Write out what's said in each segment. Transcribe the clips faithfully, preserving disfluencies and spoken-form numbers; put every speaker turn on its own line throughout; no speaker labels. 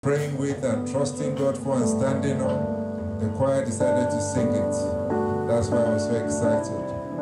praying with and trusting God for and standing on, the choir decided to sing it. That's why I was so excited.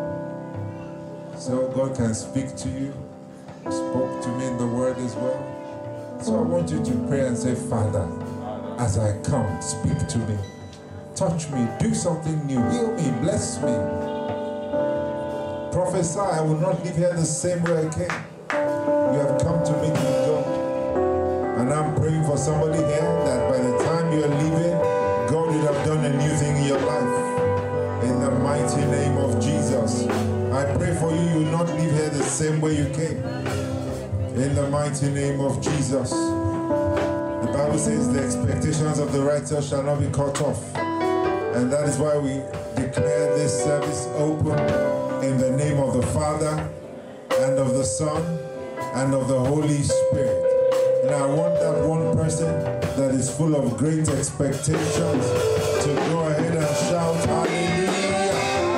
So God can speak to you, spoke to me in the word as well. So I want you to pray and say, Father, as I come, speak to me. Touch me, do something new, heal me, bless me. Prophesy, I will not leave here the same way I came. You have come to meet with God. And I'm praying for somebody here that by the time you are leaving, God will have done a new thing in your life. In the mighty name of Jesus. I pray for you, you will not leave here the same way you came. In the mighty name of Jesus. The Bible says the expectations of the righteous shall not be cut off. And that is why we declare this service open in the name of the Father and of the Son and of the Holy Spirit. And I want that one person that is full of great expectations to go ahead and shout hallelujah.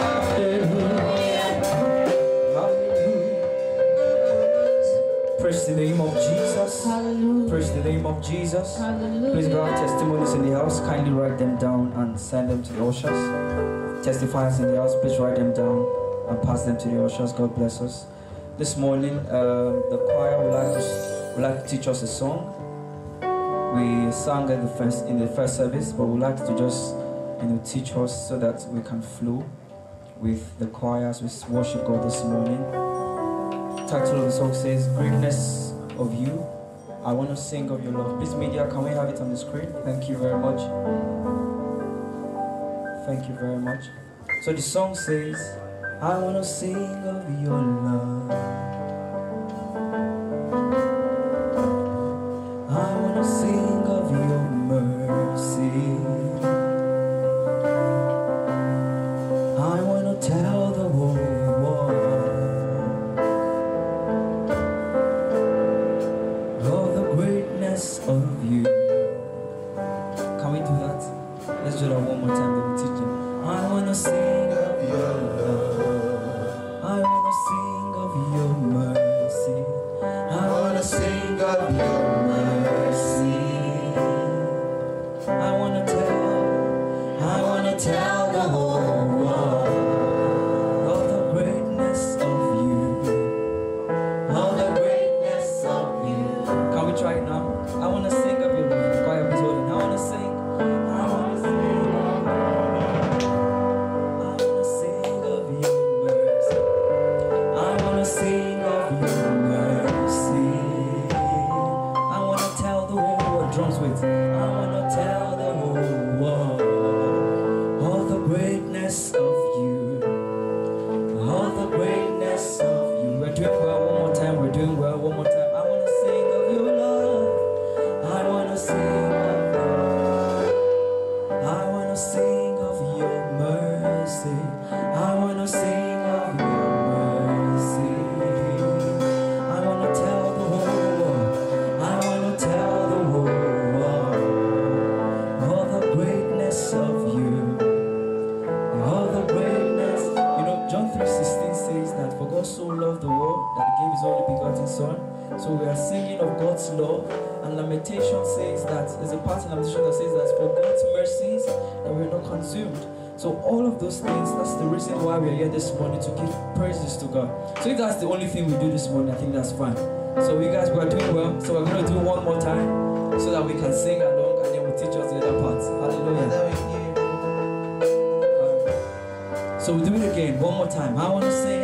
Hallelujah. Praise the name of Jesus. Hallelujah. Praise the name of Jesus. Hallelujah. Please grab testimonies in the house. Kindly write them down and send them to the ushers. Testifiers in the house, please write them down and pass them to the ushers. God bless us. This morning, uh, the choir would like, to, would like to teach us a song. We sang at the first, in the first service, but we'd like to just you know, teach us so that we can flow with the choir as we worship God this morning. The title of the song says, Greatness of You. I want to sing of your love. Please, media, can we have it on the screen? Thank you very much. Thank you very much. So the song says, I want to sing of your love. I want to sing of your mercy. I want to tell the whole world of the greatness of you. Can we do that? Let's do that one more time. Let me teach you. I want to sing of your love. I want to sing of your mercy. I want to sing of your mercy. I want to tell, I want to tell the whole world of the greatness of you, of the greatness of you. Can we try it now? I want to sing of your love. The choir is holding. I want to sing. I want to sing. Sing of your mercy. I want to tell the whole world, drums with. I want to tell the whole world of the greatness of you, of the greatness of you. We're doing well one more time. We're doing well one more time. I want to sing of your love. I want to sing of your love. I want to sing of your mercy. I want to sing of your so loved the world that he gave his only begotten son. So we are singing of God's love, and Lamentation says that there's a part in Lamentation that says that for God's mercies that we're not consumed. So all of those things, that's the reason why we are here this morning, to give praises to God. So if that's the only thing we do this morning, I think that's fine. So you guys, we are doing well. So we're going to do one more time so that we can sing along, and then we'll teach us the other parts. Hallelujah. Um, so we'll do it again, one more time. I want to sing.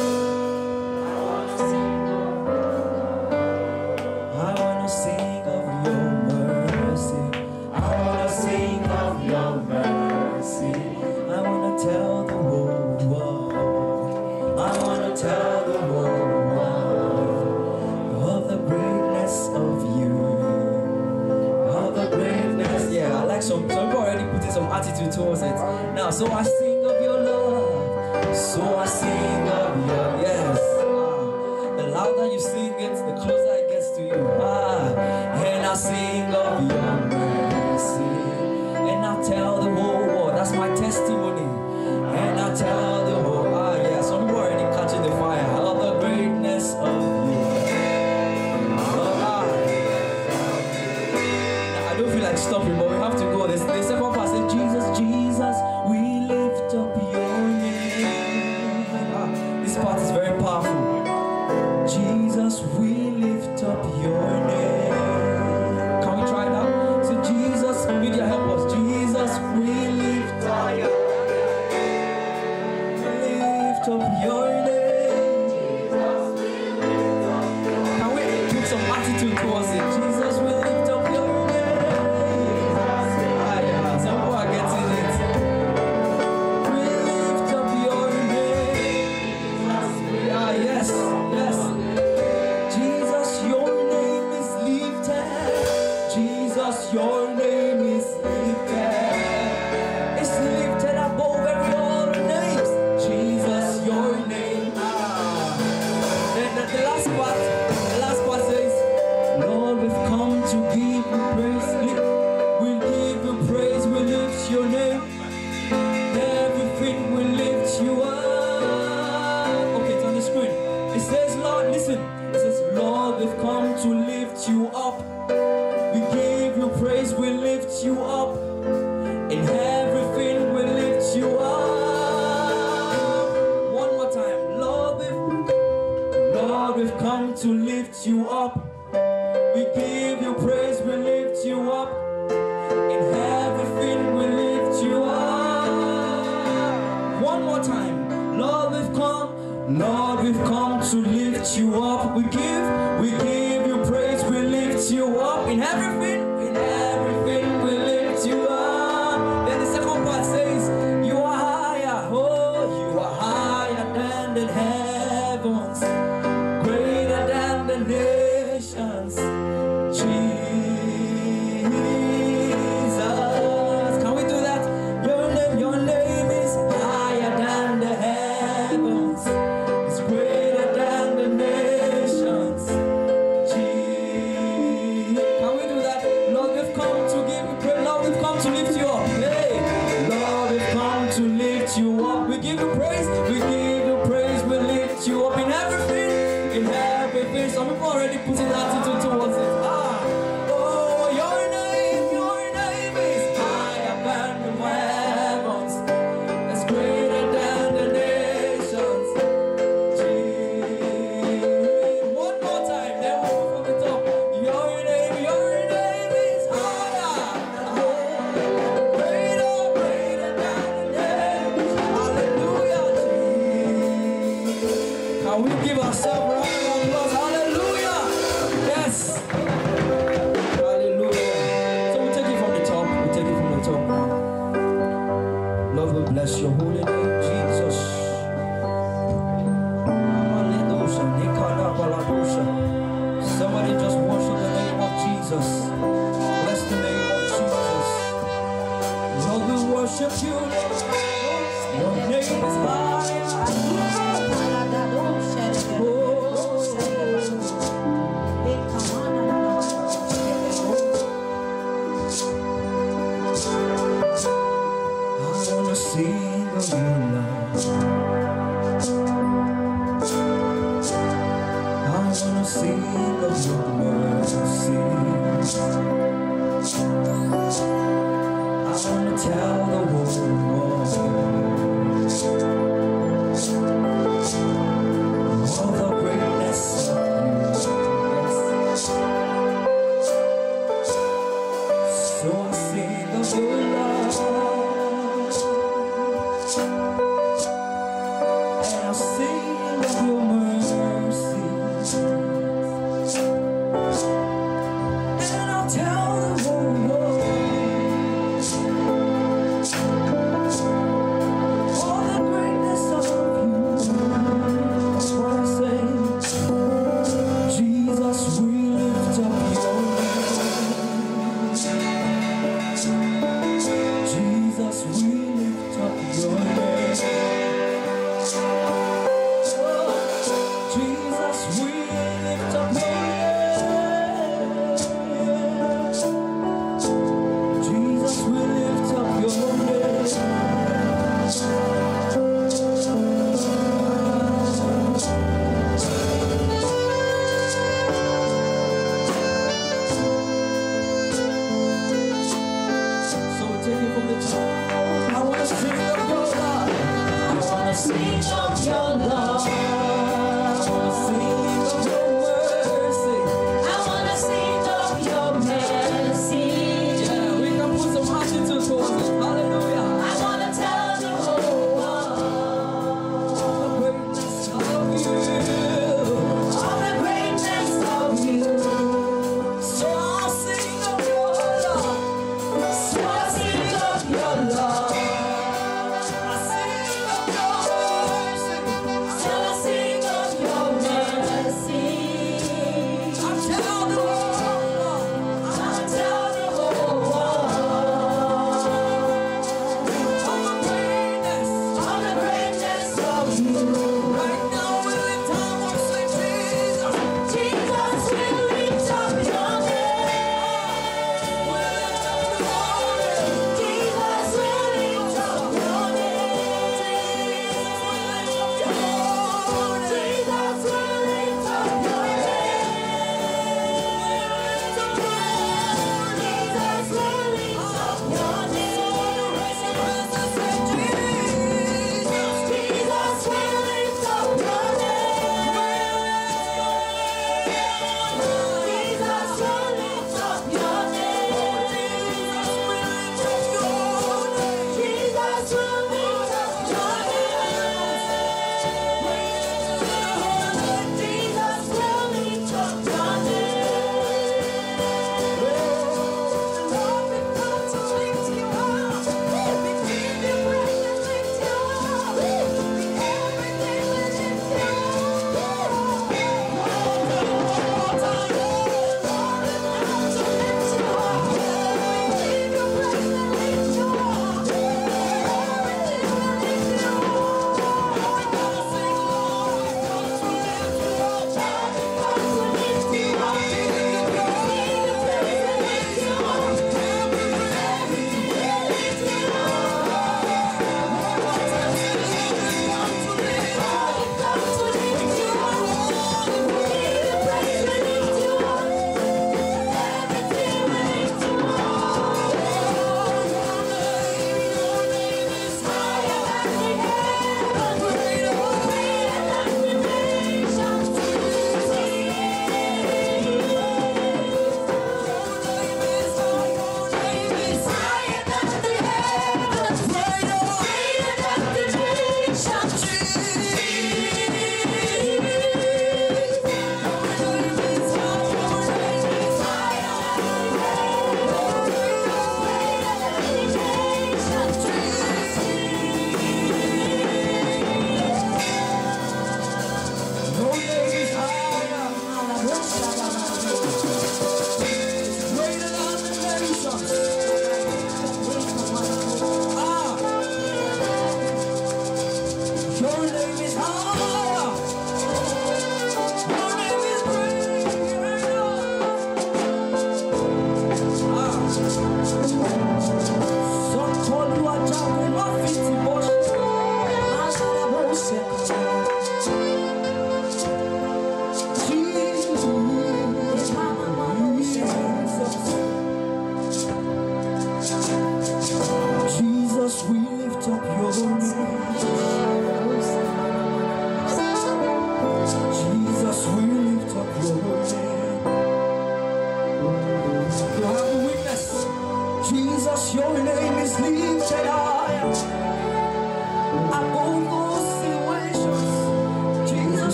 Some, some people already putting some attitude towards it. Now, so I sing of your love. So I sing of your, yes. Ah, the louder you sing it, the closer it gets to you. Ah, and I sing of your mercy. And I tell the whole world, that's my testimony. And I tell the whole, ah, yeah, some people already catching the fire of the greatness of you. up your name. Can we put some attitude towards it? Jesus will lift up your name. Ah, yeah, some people are getting it. We lift up your name. Ah, yes, yes. Jesus, your name is lifted. Jesus, your name is lifted. It's lifted above every other names. Jesus, your name. Ah. Then the, the last part, the last part says, Lord, we've come to give you praise. We'll give you praise. We lift your name. Everything will lift you up. Okay, it's on the screen. It says, Lord, listen. It says, Lord, we've come to lift you up. We give you praise. We lift you up. In everything we lift you up. One more time. Lord, we've, Lord, we've come to lift you up. We give you praise. We lift you up. In everything we lift you up. One more time. Lord, we've come. Lord, we've come to lift you up. We give, we give you praise. We lift you up. In everything, in everything we lift you up. Then the second part says, you are higher, oh, you are higher than the heavens, greater than the nations, Jesus. Can we do that? Your name, your name is higher than the heavens, it's greater than the nations, Jesus. Can we do that? Lord, we've come to give you praise. Lord, we've come to lift you up. Hey, Lord, we've come to lift you up. We give you praise. We give you praise. We lift you up in everything. In everything. Some people already put in attitude towards it. Ah, oh, your name, your name is higher than the heavens. It's greater than the nations. Jesus. One more time. Then we move from the top. Your name, your name is higher. Greater, greater than the nations. Hallelujah, Jesus. Can we give ourselves a round of applause? Hallelujah. Yes. Hallelujah. So we take it from the top. We take it from the top. Lord, we bless your holy name, Jesus. Somebody just worship the name of Jesus. Bless the name of Jesus. Lord, we worship you, Lord. Your name is higher. Oh, I wanna sing of your love. I wanna sing of your mercy. I wanna tell the whole world all the greatness of you. So I sing of your love, and I'll sing of your mercy, and I'll tell the whole world all the greatness of you. That's what I say. Jesus, we lift up your name. Jesus, we lift up your name. Jesus, we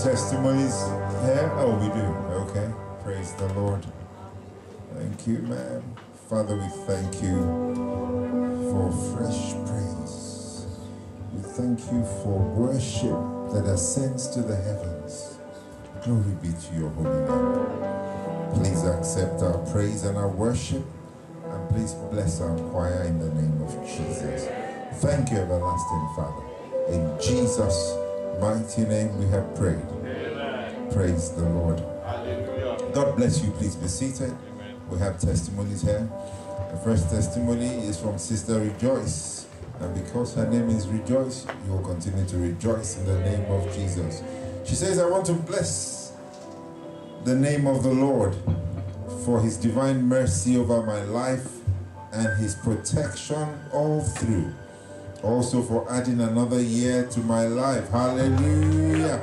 testimonies here? Oh, we do. Okay. Praise the Lord. Thank you, man. Father, we thank you for fresh praise. We thank you for worship that ascends to the heavens. Glory be to your holy name. Please accept our praise and our worship, and please bless our choir in the name of Jesus. Thank you, everlasting Father. In Jesus' mighty name we have prayed. Amen. Praise the Lord. Hallelujah. God bless you. Please be seated. Amen. We have testimonies here. The first testimony is from Sister Rejoice. And because her name is Rejoice, you will continue to rejoice in the name of Jesus. She says, I want to bless the name of the Lord for his divine mercy over my life and his protection all through. Also for adding another year to my life. Hallelujah.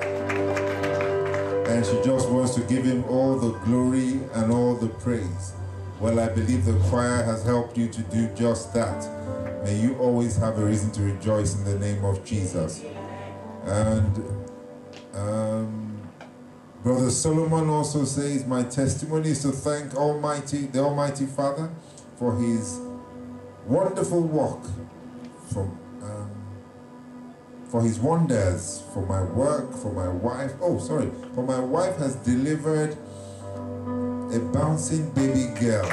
And she just wants to give him all the glory and all the praise. Well, I believe the choir has helped you to do just that. May you always have a reason to rejoice in the name of Jesus. And um, Brother Solomon also says, my testimony is to thank Almighty, the Almighty Father for his wonderful work, from, um, for his wonders, for my work, for my wife. Oh, sorry. For my wife has delivered a bouncing baby girl.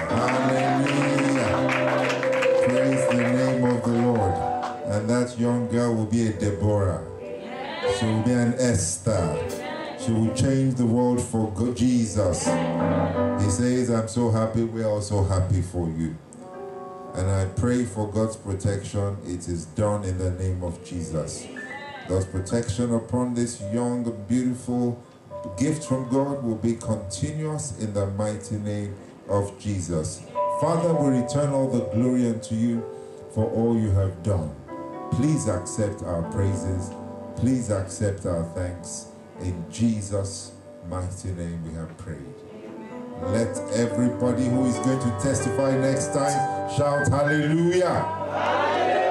Hallelujah. Praise the name of the Lord. And that young girl will be a Deborah. She will be an Esther. She will change the world for God, Jesus. He says, I'm so happy. We're also happy for you. And I pray for God's protection. It is done in the name of Jesus. God's protection upon this young, beautiful gift from God will be continuous in the mighty name of Jesus. Father, we return all the glory unto you for all you have done. Please accept our praises. Please accept our thanks. In Jesus' mighty name we have prayed. Let everybody who is going to testify next time shout hallelujah. Hallelujah.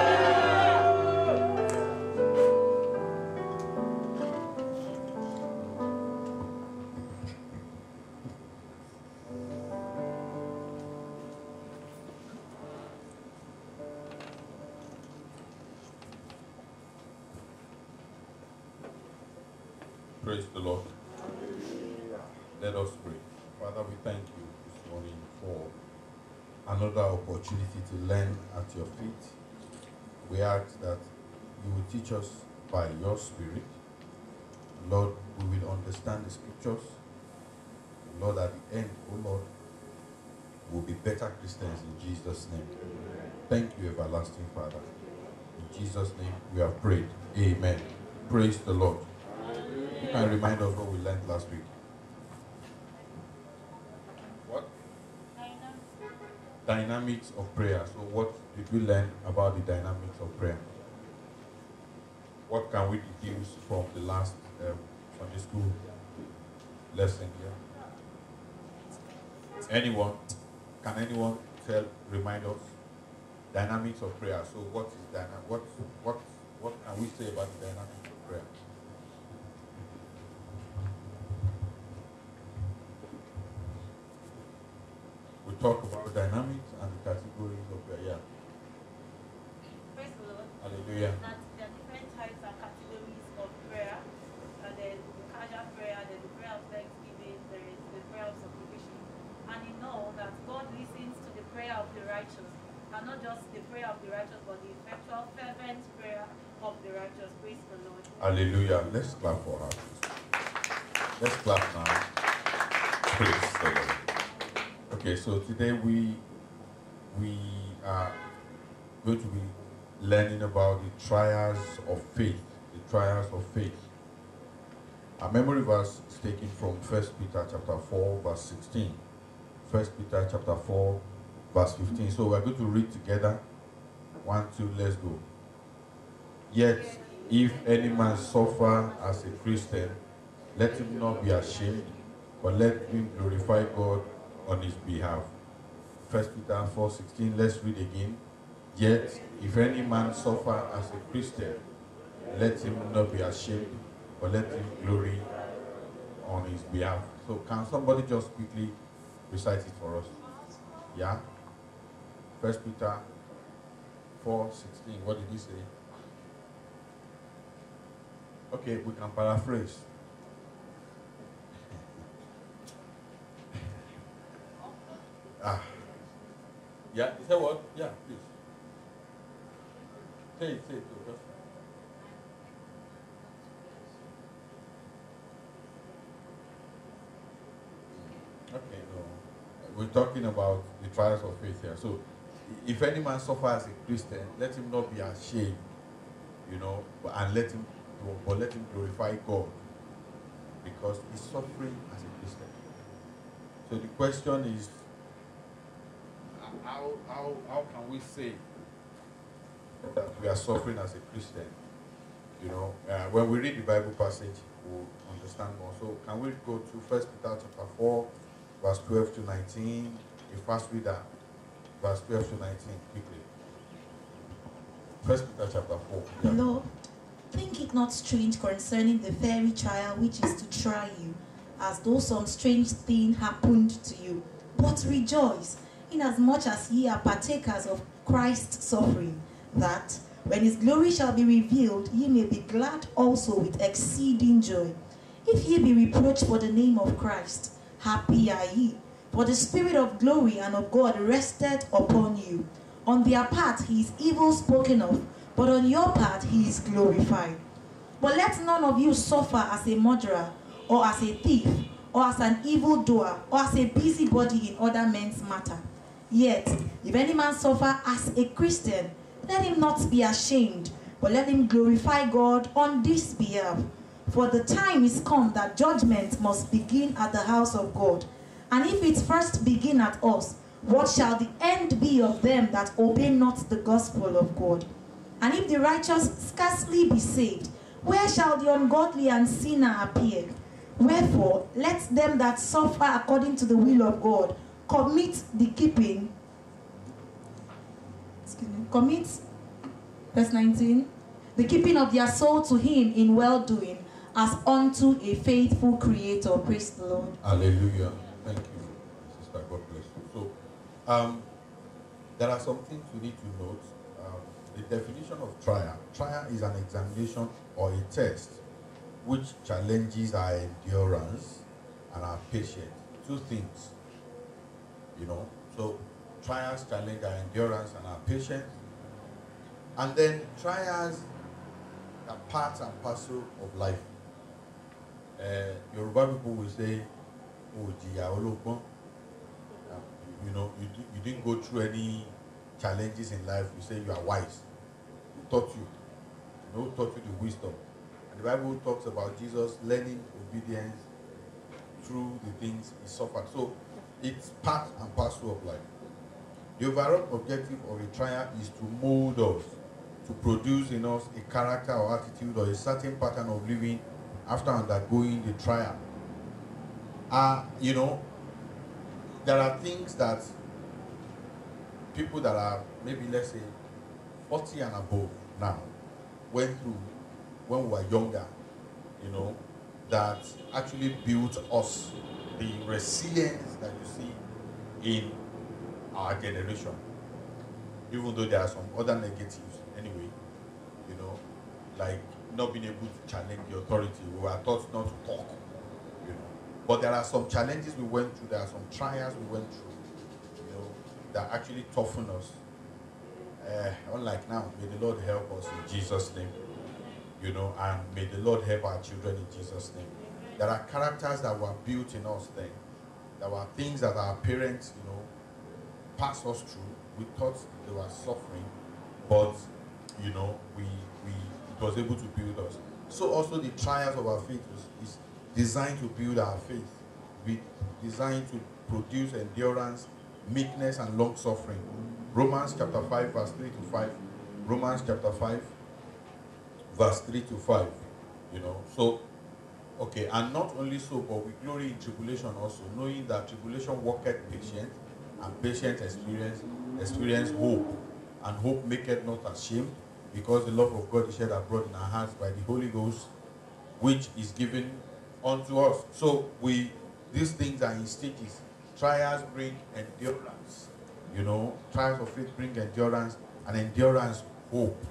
Praise the Lord. Let us pray. Father, we thank you this morning for another opportunity to learn at your feet. We ask that you will teach us by your Spirit. Lord, we will understand the scriptures. Lord, at the end, oh Lord, we'll be better Christians in Jesus' name. Thank you, everlasting Father. In Jesus' name we have prayed. Amen. Praise the Lord. You can remind us what we learned last week. What? Dynamics of prayer. So what did we learn about the dynamics of prayer? What can we deduce from the last um, Sunday school lesson here? Anyone? Can anyone tell, remind us? Dynamics of prayer. So what is dynamic? What, what, what can we say about the dynamics of prayer? We talk about dynamics and the categories of prayer. Yeah.
Praise the Lord.
Hallelujah.
That there are different types and categories of prayer. And there's the casual prayer, there's the prayer of thanksgiving, there is the prayer of supplication. And you know that God listens to the prayer of the righteous. And not just the prayer of the righteous, but the effectual, fervent prayer of the righteous. Praise the Lord.
Hallelujah. Let's clap for her. Let's clap now. Praise the Lord. Okay, so today we we are going to be learning about the trials of faith. The trials of faith. Our memory verse is taken from First Peter chapter four, verse sixteen. First Peter chapter four, verse fifteen. So we're going to read together. One, two, let's go. Yet, if any man suffer as a Christian, let him not be ashamed, but let him glorify God on his behalf. First Peter four sixteen, let's read again. Yet, if any man suffer as a Christian, let him not be ashamed, but let him glory on his behalf. So can somebody just quickly recite it for us? Yeah? First Peter four sixteen. What did he say? Okay, we can paraphrase. ah. Yeah, is that what? Yeah, please. Say it, say it. Just. Okay, no. We're talking about the trials of faith here. So, if any man suffers as a Christian, let him not be ashamed, you know, and let him, but let him glorify God, because he's suffering as a Christian. So the question is, how how how can we say that we are suffering as a Christian? You know, uh, when we read the Bible passage, we'll understand more. So can we go to First Peter chapter four, verse twelve to nineteen? A fast reader, verse twelve to nineteen, quickly. First Peter chapter four. Yeah.
Lord, think it not strange concerning the very trial which is to try you, as though some strange thing happened to you. But rejoice, inasmuch as ye are partakers of Christ's suffering, that, when his glory shall be revealed, ye may be glad also with exceeding joy. If ye be reproached for the name of Christ, happy are ye, for the Spirit of glory and of God rested upon you. On their part he is evil spoken of, but on your part he is glorified. But let none of you suffer as a murderer, or as a thief, or as an evildoer, or as a busybody in other men's matter. Yet, if any man suffer as a Christian, let him not be ashamed, but let him glorify God on this behalf. For the time is come that judgment must begin at the house of God. And if it first begin at us, what shall the end be of them that obey not the gospel of God? And if the righteous scarcely be saved, where shall the ungodly and sinner appear? Wherefore, let them that suffer according to the will of God commit the keeping, excuse me, commit, verse nineteen, the keeping of their soul to him in well-doing, as unto a faithful creator. Praise the Lord.
Hallelujah. Thank you, sister. God bless you. So, um, there are some things we need to note. Um, the definition of trial. Trial is an examination or a test which challenges our endurance and our patience. Two things, you know. So, trials challenge our endurance and our patience. And then trials are part and parcel of life. Uh, Yoruba people will say, oh, jiya ologbon. You know, you, you didn't go through any challenges in life. You say you are wise. Who taught you? You know, who taught you the wisdom? And the Bible talks about Jesus learning obedience through the things he suffered. So it's part and parcel of life. The overall objective of a trial is to mold us, to produce in us a character or attitude or a certain pattern of living after undergoing the trial. Uh, you know, there are things that people that are maybe, let's say, forty and above now went through when we were younger, you know, that actually built us the resilience that you see in our generation. Even though there are some other negatives anyway, you know, like not being able to challenge the authority. We were taught not to talk, you know. But there are some challenges we went through, there are some trials we went through, you know, that actually toughen us. Uh, unlike now, may the Lord help us in Jesus' name, you know, and may the Lord help our children in Jesus' name. There are characters that were built in us then. There were things that our parents, you know, passed us through. We thought they were suffering, but, you know, we, we it was able to build us. So also the trials of our faith is, is designed to build our faith. We designed to produce endurance, meekness, and long suffering. Romans chapter five, verse three to five. Romans chapter five, verse three to five. You know, so, okay, and not only so, but we glory in tribulation also, knowing that tribulation worketh patience, and patience experience, experience hope. And hope maketh not ashamed, because the love of God is shed abroad in our hearts by the Holy Ghost, which is given unto us. So we, these things are in stages. Trials bring endurance. You know, trials of faith bring endurance, and endurance hope.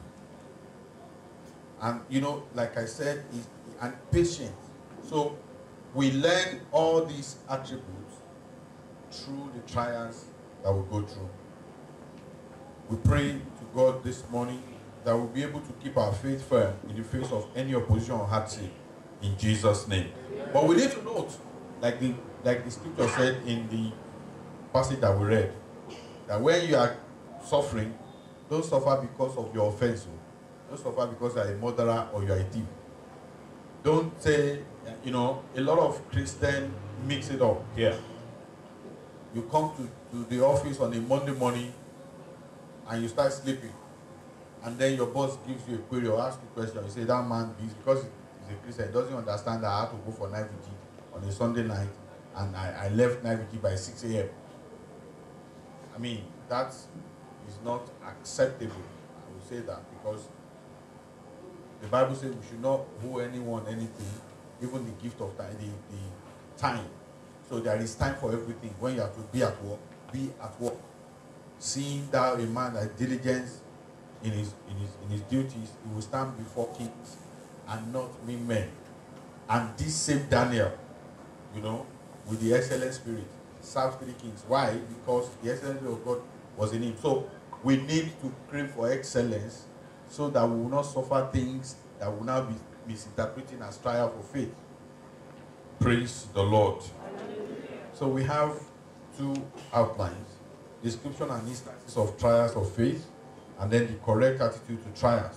And you know, like I said, is and patience. So we learn all these attributes through the trials that we go through. We pray to God this morning that we'll be able to keep our faith firm in the face of any opposition or hardship in Jesus' name. But we need to note, like the like the scripture said in the passage that we read, that when you are suffering, don't suffer because of your offense. Don't suffer because you are a murderer or you are a thief. Don't say, you know, a lot of Christians mix it up here. You come to, to the office on a Monday morning and you start sleeping. And then your boss gives you a query or asks you a question. You say, that man is, because he's a Christian, he doesn't understand that I have to go for night vigil on a Sunday night, and I, I left night vigil by six a m I mean, that is not acceptable. I will say that, because the Bible says we should not owe anyone anything, even the gift of time, the, the time. So there is time for everything. When you have to be at work, be at work. Seeing that a man that diligence in his in his in his duties, he will stand before kings and not mean men. And this same Daniel, you know, with the excellent spirit, served three kings. Why? Because the excellence of God was in him. So we need to crave for excellence, so that we will not suffer things that will now be misinterpreted as trial for faith. Praise the Lord. So we have two outlines: description and instances of trials of faith, and then the correct attitude to trials.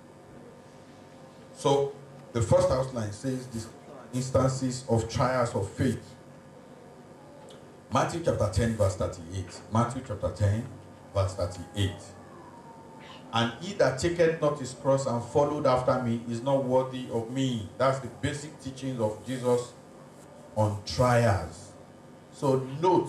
So the first outline says the instances of trials of faith. Matthew chapter ten verse thirty-eight. Matthew chapter ten verse thirty-eight. And he that taketh not his cross and followed after me is not worthy of me. That's the basic teachings of Jesus on trials. So note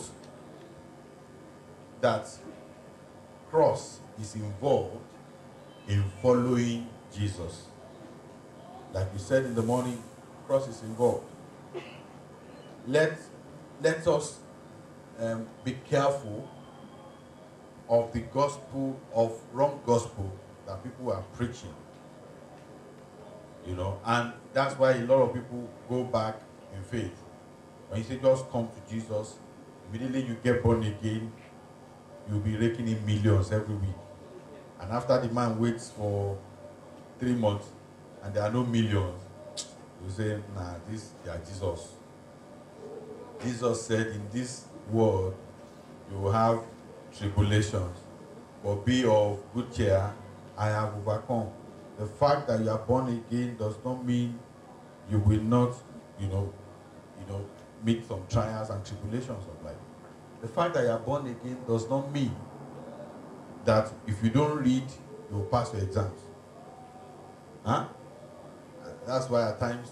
that cross is involved in following Jesus. Like we said in the morning, cross is involved. Let, let us um, be careful of the gospel, of wrong gospel that people are preaching. You know, and that's why a lot of people go back in faith. When you say just come to Jesus, immediately you get born again, you'll be raking in millions every week. And after the man waits for three months and there are no millions, you say, nah, this is yeah, Jesus. Jesus said, in this world you will have tribulations, but be of good cheer, I have overcome. The fact that you are born again does not mean you will not, you know, you know, meet some trials and tribulations of life. The fact that you are born again does not mean that if you don't read, you will pass your exams. Huh? That's why at times,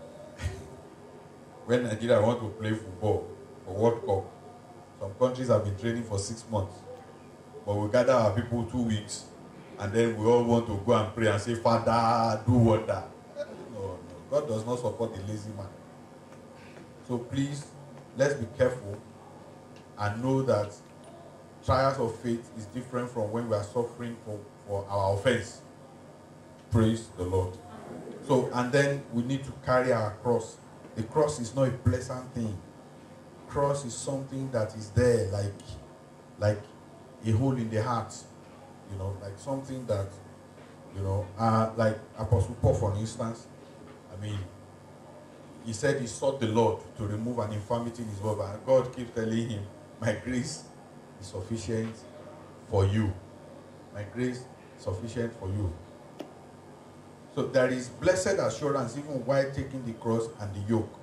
when Nigeria want to play football for World Cup, some countries have been training for six months. But we gather our people two weeks, and then we all want to go and pray and say, Father, do wonder. No, no. God does not support the lazy man. So please, let's be careful and know that trials of faith is different from when we are suffering for, for our offense. Praise the Lord. So, and then we need to carry our cross. The cross is not a pleasant thing. Cross is something that is there like, like a hole in the heart. You know, like something that, you know, uh, like Apostle Paul, for instance. I mean, he said he sought the Lord to remove an infirmity in his body, and God keeps telling him, my grace is sufficient for you. My grace is sufficient for you. So there is blessed assurance even while taking the cross and the yoke.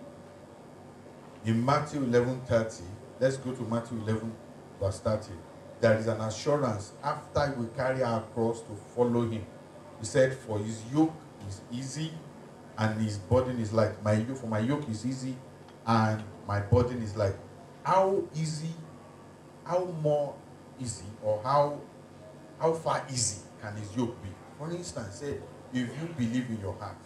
In Matthew eleven thirty, let's go to Matthew eleven verse thirty. There is an assurance after we carry our cross to follow him. He said, for his yoke is easy and his burden is light. My yoke, for my yoke is easy and my burden is light. How easy, how more easy, or how how far easy can his yoke be? For instance, say, if you believe in your heart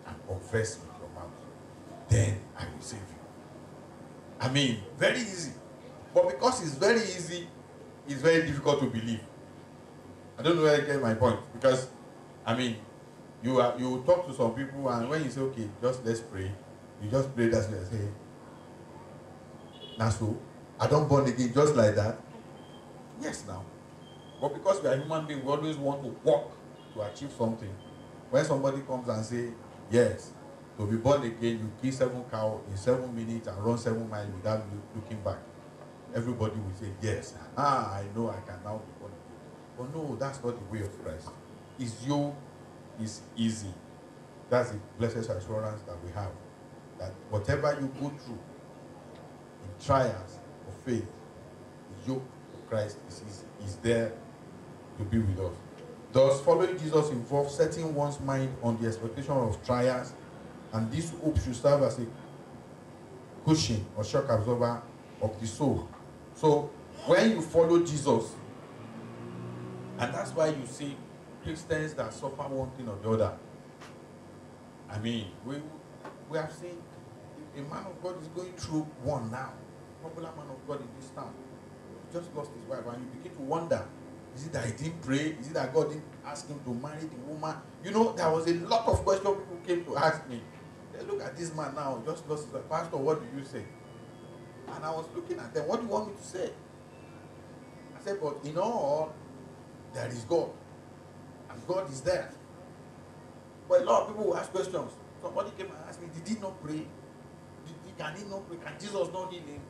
and confess with your mouth, then I will save you. I mean, very easy. But because it's very easy, it's very difficult to believe. I don't know where I get my point. Because, I mean, you are, you talk to some people, and when you say, okay, just let's pray, you just pray, that's what I say. Now, so, I don't born again just like that. Yes, now. But because we are human beings, we always want to walk to achieve something. When somebody comes and say, yes, to be born again, you kill seven cows in seven minutes and run seven miles without looking back. Everybody will say, yes, ah, I know I can now be born again. But no, that's not the way of Christ. It's you, it's easy. That's the blessed assurance that we have. That whatever you go through in trials of faith, the yoke of Christ is, is, is there to be with us. Thus, following Jesus involves setting one's mind on the expectation of trials, and this hope should serve as a cushion or shock absorber of the soul. So, when you follow Jesus, and that's why you see Christians that suffer one thing or the other. I mean, we we have seen a man of God is going through one now. Popular man of God in this town. He just lost his wife, and you begin to wonder, is it that he didn't pray? Is it that God didn't ask him to marry the woman? You know, there was a lot of questions people came to ask me. They look at this man now, just lost his wife. Pastor, what do you say? And I was looking at them, what do you want me to say? I said, but in all, there is God. And God is there. But a lot of people will ask questions. Somebody came and asked me, did he not pray? Did he, can he not pray? Can Jesus not heal him?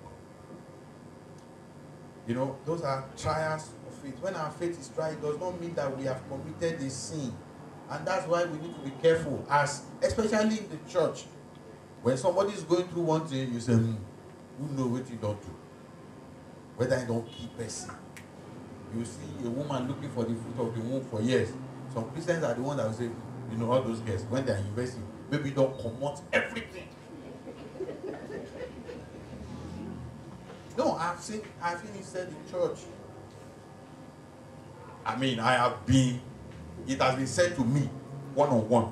You know, those are trials of faith. When our faith is tried, it does not mean that we have committed a sin. And that's why we need to be careful, as especially in the church. When somebody is going through one thing, you say, hmm, you know what you don't do. Whether you don't keep person. You see a woman looking for the fruit of the womb for years. Some Christians are the ones that will say, you know, all those guys, when they are investing, maybe don't commot everything. No, I've seen, I've seen it said in church. I mean, I have been, it has been said to me, one on one.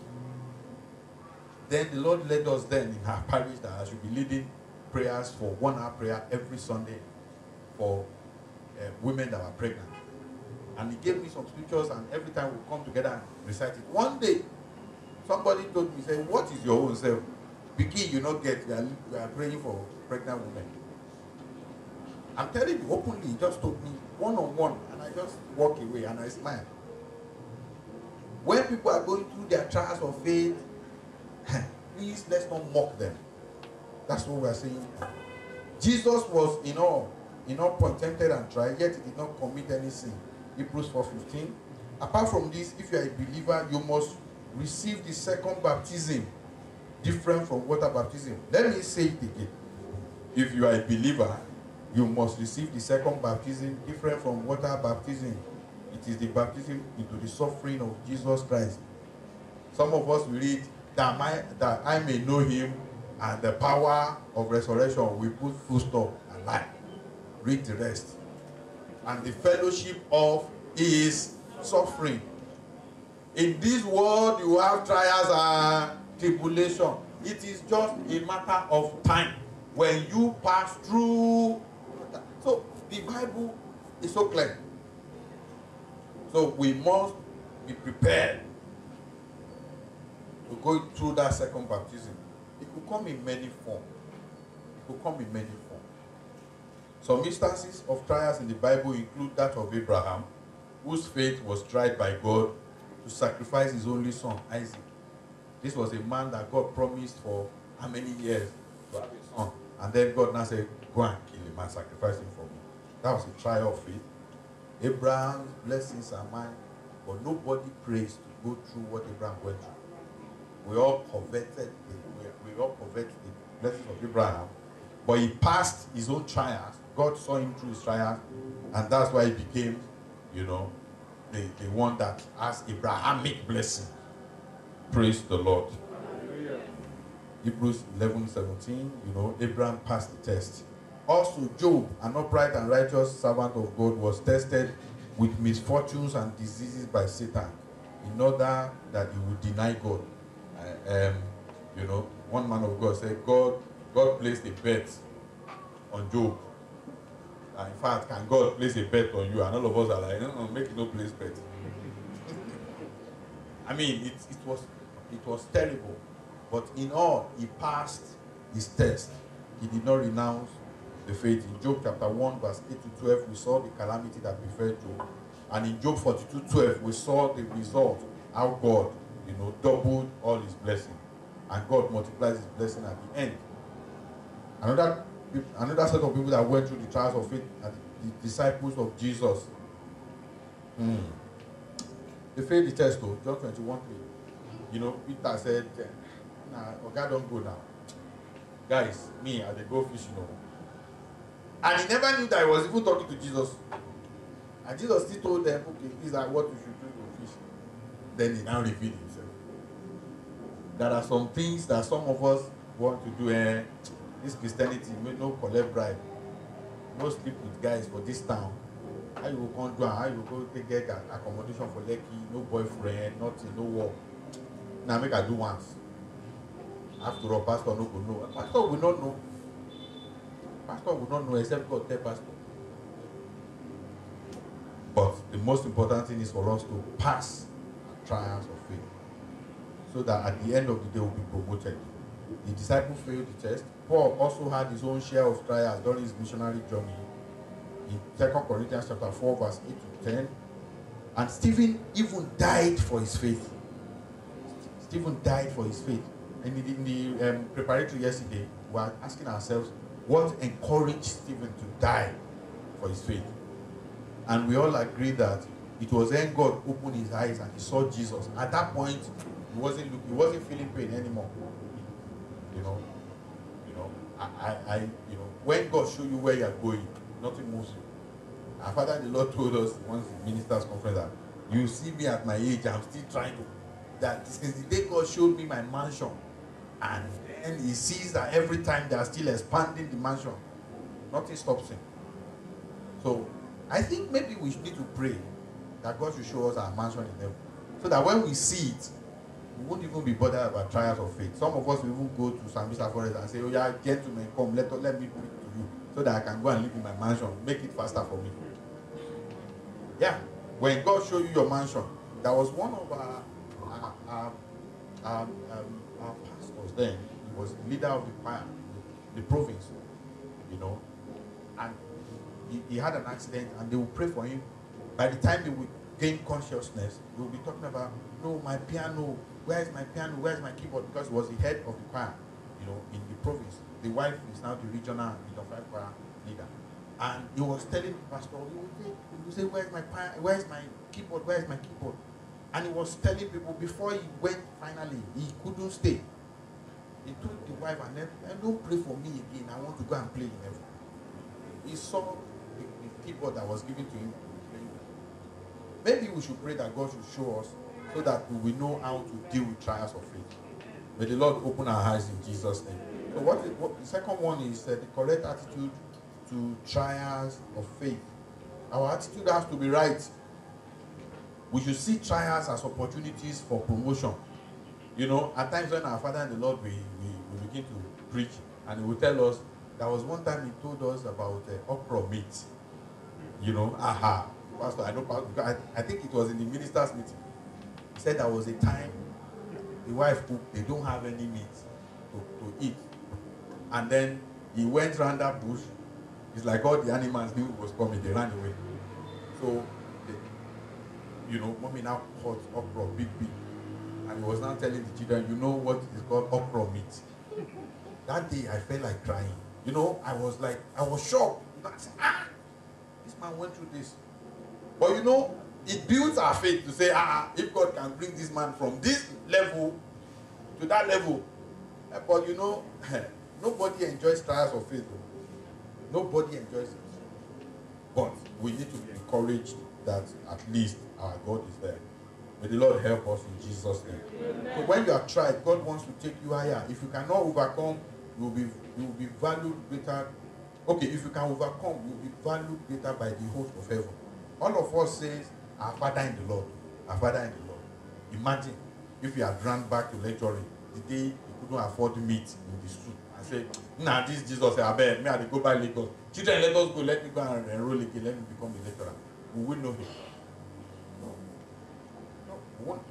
Then the Lord led us then in our parish that I should be leading prayers for one hour prayer every Sunday for uh, women that were pregnant. And he gave me some scriptures, and every time we come together and recite it. One day, somebody told me, say, what is your own self? Begin, you not get, we are, we are praying for pregnant women. I'm telling you openly, he just told me one on one, and I just walk away and I smile. When people are going through their trials of faith, please let's not mock them. That's what we are saying. Jesus was in all, in all point tempted and tried, yet he did not commit any sin. Hebrews four fifteen. Apart from this, if you are a believer, you must receive the second baptism, different from water baptism. Let me say it again. If you are a believer, you must receive the second baptism, different from water baptism. It is the baptism into the suffering of Jesus Christ. Some of us will read that, my, that I may know him and the power of resurrection. We put full stop and lie. Read the rest. And the fellowship of his suffering. In this world, you have trials and tribulation. It is just a matter of time when you pass through. So the Bible is so clear. So we must be prepared to go through that second baptism. It could come in many forms. It could come in many forms. Some instances of trials in the Bible include that of Abraham, whose faith was tried by God to sacrifice his only son, Isaac. This was a man that God promised for how many years to have a son. And then God now said, go and kill him and sacrifice him for me. That was a trial of faith. Abraham's blessings are mine, but nobody prays to go through what Abraham went through. We all coveted the, we, we all coveted the blessings of Abraham, but he passed his own trials. God saw him through his trials, and that's why he became, you know, the, the one that has Abrahamic blessing. Praise the Lord. Hallelujah. Hebrews eleven seventeen, you know, Abraham passed the test. Also, Job, an upright and righteous servant of God, was tested with misfortunes and diseases by Satan in order that he would deny God. Uh, um, you know, one man of God said, God, God placed a bet on Job. And in fact, can God place a bet on you? And all of us are like, no, no, make no place bet. I mean, it, it was it was terrible. But in all, he passed his test. He did not renounce the faith. In Job chapter one, verse eight to twelve, we saw the calamity that befell Job. And in Job forty-two, twelve, we saw the result, how God, you know, doubled all his blessing. And God multiplies his blessing at the end. Another, another set of people that went through the trials of faith are the, the disciples of Jesus. Mm. They failed the test though, John twenty-one three. You know, Peter said, nah, oh God, don't go now. Guys, me, I they go fishing. You know. And he never knew that he was even talking to Jesus. And Jesus still told them, okay, these are what you should do to fish. Then he now revealed himself. There are some things that some of us want to do. Eh? This Christianity, no collect bribe. No sleep with guys for this town. How you go come do how you go take get accommodation for Lekki, no boyfriend, nothing, no work. Now make I do once. After all, pastor no go know. Pastor will not know. Pastor will not know except God tell pastor. But the most important thing is for us to pass our trials of faith, so that at the end of the day we'll be promoted. The disciple failed the test. Paul also had his own share of trials during his missionary journey. In Second Corinthians chapter four, verse eight to ten. And Stephen even died for his faith. Stephen died for his faith. And in the um, preparatory yesterday, we were asking ourselves, what encouraged Stephen to die for his faith? And we all agree that it was then God opened his eyes and he saw Jesus. At that point, he wasn't looking, he wasn't feeling pain anymore. You know, you know, I, I, I you know, when God shows you where you are going, nothing moves you. Our Father, the Lord, told us once in ministers' conference that you see me at my age, I'm still trying to. That since the day God showed me my mansion, and then he sees that every time they are still expanding the mansion, nothing stops him. So I think maybe we need to pray that God should show us our mansion in heaven, so that when we see it, we won't even be bothered about trials of faith. Some of us will even go to Sambisa Forest and say, oh yeah, gentlemen, come, let, let me preach to you, so that I can go and live in my mansion, make it faster for me. Yeah, when God showed you your mansion, that was one of our, our, our, our, um, our pastors then. He was leader of the choir, the, the province, you know, and he, he had an accident, and they would pray for him. By the time he would gain consciousness, they would be talking about, no, my piano, where is my piano, where is my keyboard? Because he was the head of the choir, you know, in the province. The wife is now the regional and region five choir leader. And he was telling the pastor, he would say, he would say, where's my piano, where's my keyboard, where's my keyboard? And he was telling people, before he went finally, he couldn't stay. He told the wife, and then, don't pray for me again, I want to go and play in heaven. He saw the, the keyboard that was given to him. Maybe we should pray that God should show us, so that we will know how to deal with trials of faith. May the Lord open our eyes in Jesus' name. So what, is, what the second one is uh, the correct attitude to trials of faith. Our attitude has to be right. We should see trials as opportunities for promotion. You know, at times when our Father and the Lord, we, we, we begin to preach, and he will tell us, there was one time he told us about uh, okra meat. You know, aha, Pastor, I know, Pastor, I, I think it was in the ministers' meeting. He said there was a time the wife cooked, they don't have any meat to, to eat. And then he went around that bush. It's like all the animals knew it was coming, they ran away. So, they, you know, mommy now caught okra, big, big. And he was now telling the children, you know what is called okra meat. That day I felt like crying. You know, I was like, I was shocked. You know, I said, ah, this man went through this. But you know, it builds our faith to say, ah, if God can bring this man from this level to that level. But you know, nobody enjoys trials of faith. Nobody enjoys it. But we need to be encouraged that at least our God is there. May the Lord help us in Jesus' name. Amen. So when you are tried, God wants to take you higher. If you cannot overcome, you will be, you will be valued greater. Okay, if you can overcome, you will be valued greater by the host of heaven. All of us says, our Father in the Lord. Our Father in the Lord. Imagine if you are drawn back to lecturing. the day he couldn't afford meat in the soup. I said, nah, this Jesus, I bet me I go buy Lagos. Children, let us go, let me go and enroll again, let me become a lecturer. We will know him. No. No, we won't.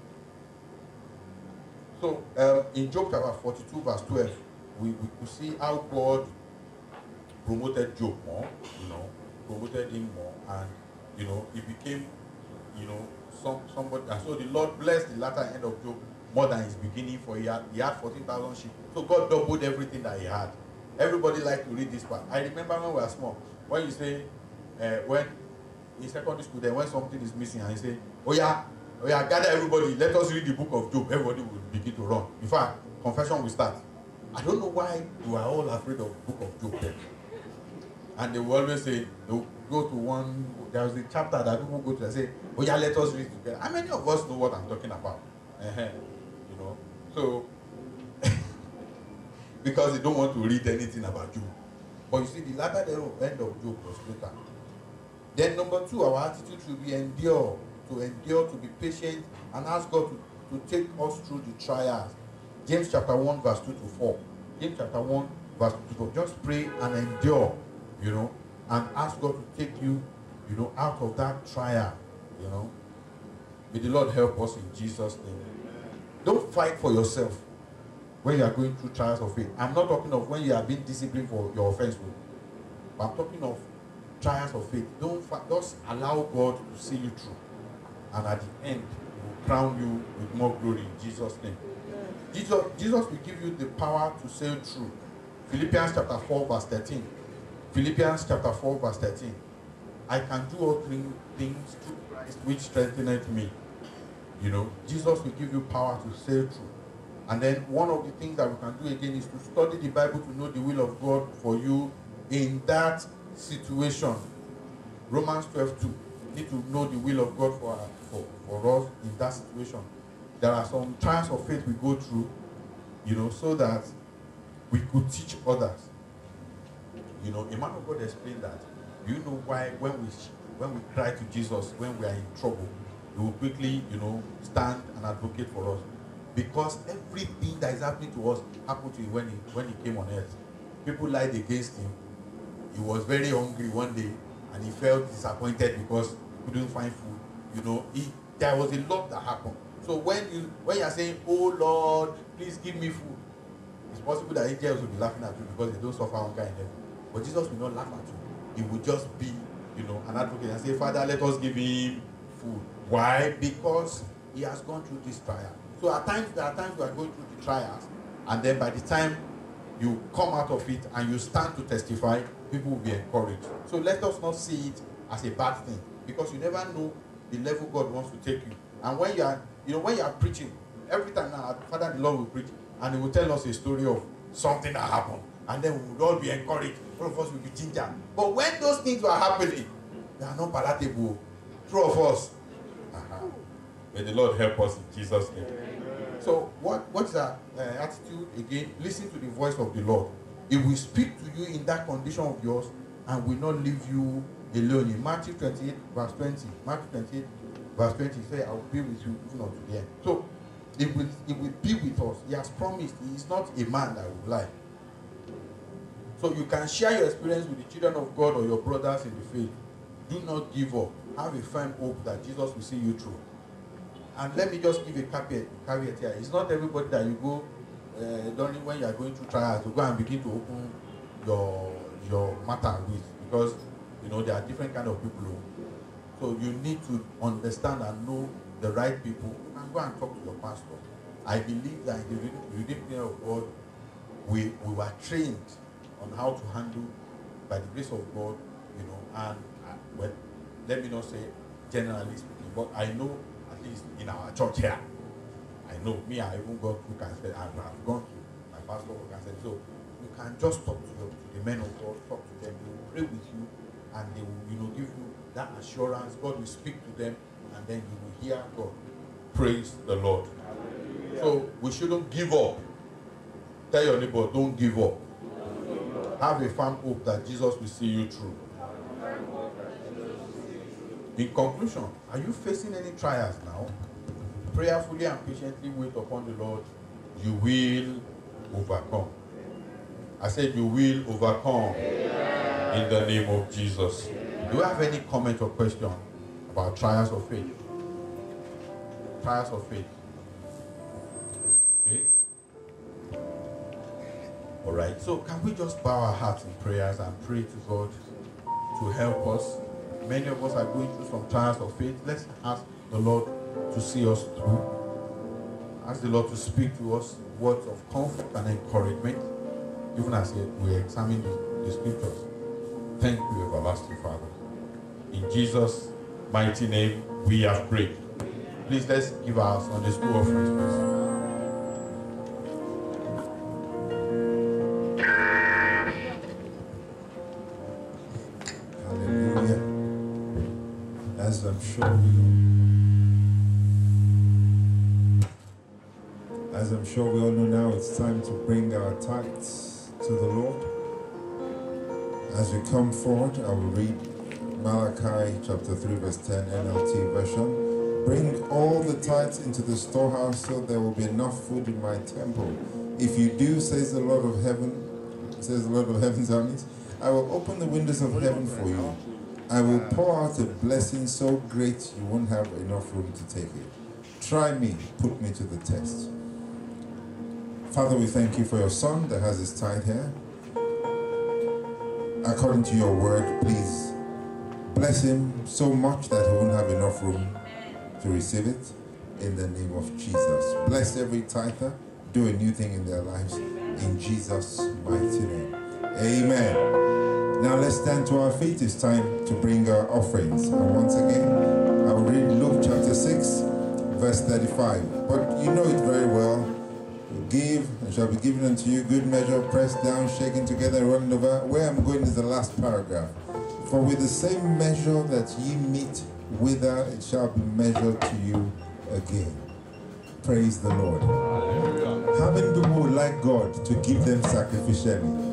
So um, in Job chapter forty-two, verse twelve, we, we could see how God promoted Job more, you know, promoted him more, and you know, he became, you know, some somebody. And so the Lord blessed the latter end of Job more than his beginning, for he had he had fourteen thousand sheep. So God doubled everything that he had. Everybody liked to read this part. I remember when we were small, when you say, uh, when in secondary school, then when something is missing, and you say, oh yeah, oh yeah, gather everybody, let us read the book of Job. Everybody will begin to run. In fact, confession will start. I don't know why you were all afraid of the book of Job then. And they will always say, they will go to one, there was a chapter that people go to and say, oh yeah, let us read together. How many of us know what I'm talking about? Uh-huh. You know, so, because they don't want to read anything about Job. But you see, the latter end of Job was better. Then number two, our attitude should be endure, to endure, to be patient, and ask God to, to take us through the trials. James chapter one, verse two to four. James chapter one, verse two to four. Just pray and endure, you know, and ask God to take you, you know, out of that trial, you know. May the Lord help us in Jesus' name. Don't fight for yourself when you are going through trials of faith. I'm not talking of when you are being disciplined for your offense, but I'm talking of trials of faith. Don't fight, just allow God to see you through. And at the end, He will crown you with more glory in Jesus' name. Jesus, Jesus will give you the power to sail through. Philippians chapter four, verse thirteen. Philippians chapter four, verse thirteen. I can do all things through Christ which strengtheneth me. You know, Jesus will give you power to sail through. And then one of the things that we can do again is to study the Bible to know the will of God for you in that situation. Romans twelve two. You need to know the will of God for, for, for us in that situation. There are some trials of faith we go through, you know, so that we could teach others. You know, a man of God explained that. Do you know why when we when we cry to Jesus, when we are in trouble, he will quickly, you know, stand and advocate for us? Because everything that is happening to us happened to him when he when he came on earth. People lied against him. He was very hungry one day and he felt disappointed because he couldn't find food. You know, he, there was a lot that happened. So when you when you are saying, oh Lord, please give me food, it's possible that angels will be laughing at you because they don't suffer hunger in heaven. But Jesus will not laugh at you. He will just be, you know, an advocate and say, Father, let us give him food. Why? Because he has gone through this trial. So at times, there are times we are going through the trials, and then by the time you come out of it and you stand to testify, people will be encouraged. So let us not see it as a bad thing, because you never know the level God wants to take you. And when you are, you know, when you are preaching, every time now, Father, the Lord will preach, and he will tell us a story of something that happened, and then we will all be encouraged. All of us will be ginger. But when those things were happening, they are not palatable. True of us. Uh-huh. May the Lord help us in Jesus' name. So what, what's our uh, attitude again? Listen to the voice of the Lord. He will speak to you in that condition of yours and will not leave you alone. In Matthew twenty-eight, verse twenty. Matthew twenty-eight, verse twenty says, I will be with you even unto the end. So it will, it will be with us. He has promised. He is not a man that will lie. So you can share your experience with the children of God or your brothers in the faith. Do not give up. Have a firm hope that Jesus will see you through. And let me just give a caveat, caveat here. It's not everybody that you go, uh, during when you are going through trials, to go and begin to open your your matter with, because you know there are different kind of people. So you need to understand and know the right people. You can go and talk to your pastor. I believe that in the redeemed care of God, we we were trained on how to handle, by the grace of God, you know, and uh, well, let me not say generally speaking, but I know at least in our church here, I know me, I even got through cancer, and I've gone to my pastor for cancer. So you can just talk to, your, to the men of God, talk to them, they will pray with you, and they will, you know, give you that assurance. God will speak to them, and then you will hear God. Praise the Lord. Hallelujah. So we shouldn't give up. Tell your neighbor, don't give up. Have a firm hope that Jesus will see you through. In conclusion, are you facing any trials now? Prayerfully and patiently wait upon the Lord you will overcome. I said you will overcome in the name of Jesus. Do you have any comment or question about trials of faith? Trials of faith. Okay. All right. So can we just bow our hearts in prayers and pray to God to help us? Many of us are going through some trials of faith. Let's ask the Lord to see us through. Ask the Lord to speak to us words of comfort and encouragement, even as we examine the, the scriptures. Thank you, everlasting Father. In Jesus' mighty name, we have prayed. Please, let's give our Sunday school offerings, please.
As I'm sure we, as I'm sure we all know now, it's time to bring our tithes to the Lord. As we come forward, I will read Malachi chapter three, verse ten, N L T version. Bring all the tithes into the storehouse, so there will be enough food in my temple. If you do, says the Lord of heaven, says the Lord of heaven's armies, I will open the windows of heaven for you. I will pour out a blessing so great you won't have enough room to take it. Try me, put me to the test. Father, we thank you for your son that has his tithe here. According to your word, please bless him so much that he won't have enough room to receive it. In the name of Jesus. Bless every tither. Do a new thing in their lives. In Jesus' mighty name. Amen. Now let's stand to our feet. It's time to bring our offerings. And once again, I will read Luke chapter six, verse thirty-five. But you know it very well. Give, and shall be given unto you, good measure, pressed down, shaken together, and running over. Where I'm going is the last paragraph. For with the same measure that ye meet wither, it shall be measured to you again. Praise the Lord. How many people would like God to give them sacrificially?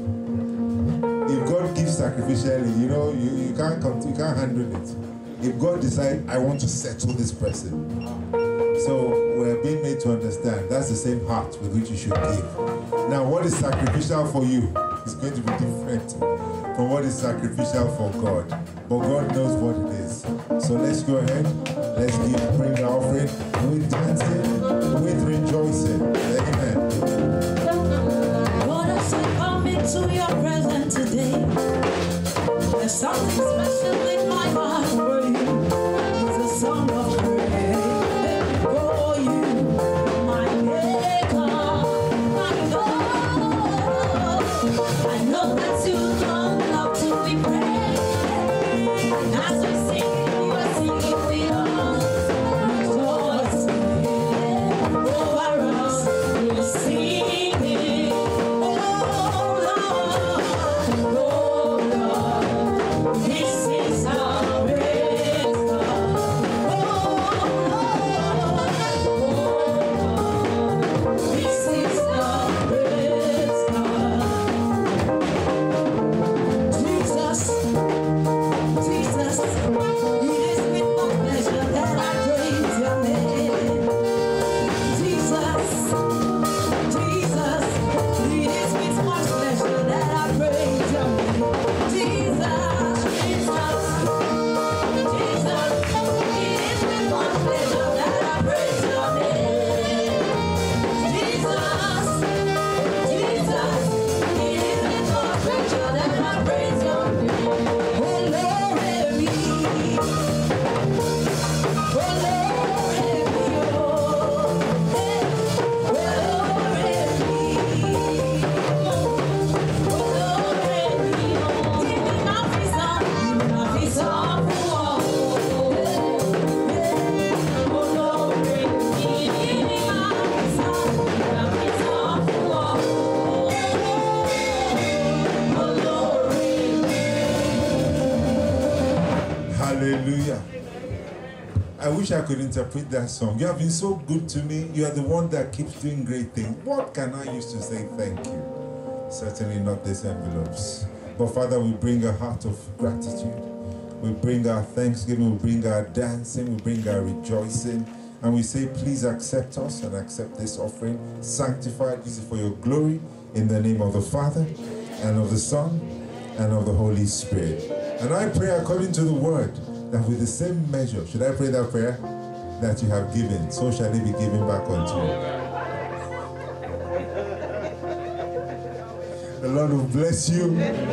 If God gives sacrificially, you know, you, you can't come, you can't handle it. If God decides, I want to settle this person. So we're being made to understand that's the same heart with which you should give. Now, what is sacrificial for you is going to be different from what is sacrificial for God. But God knows what it is. So let's go ahead. Let's give, bring the offering with dancing, with rejoicing. Amen.
Lord, as I come into your presence today, there's something special in my heart for you. It's a song of praise. For you, my Maker, my God. I know that you long love to be praised. And as we sing, you are singing with us. Rejoicing over us, we're singing. Oh Lord, oh Lord, this is our praise. Oh Lord, this is our praise, Jesus, Jesus, it is with no pleasure that I praise your name. Jesus, Jesus, it is with much pleasure that I praise your name. Jesus, Jesus, Jesus, it is with much pleasure that I praise your name. Jesus, Jesus, it is with much pleasure that I praise your name. Oh Lord, me. Oh Lord, me. Oh, hey. Oh Lord, me. Oh Lord, me. Give me my visa, give me my visa. Oh, hey. Oh Lord, me. Give me my visa, give me my visa. Oh, oh Lord, me.
Hallelujah. I wish I could interpret that song. You have been so good to me. You are the one that keeps doing great things. What can I use to say thank you? Certainly not these envelopes. But Father, we bring a heart of gratitude. We bring our thanksgiving. We bring our dancing. We bring our rejoicing. And we say, please accept us and accept this offering. Sanctify this for your glory in the name of the Father and of the Son and of the Holy Spirit. And I pray according to the word that with the same measure, should I pray that prayer? That you have given, so shall it be given back unto you. The Lord will bless you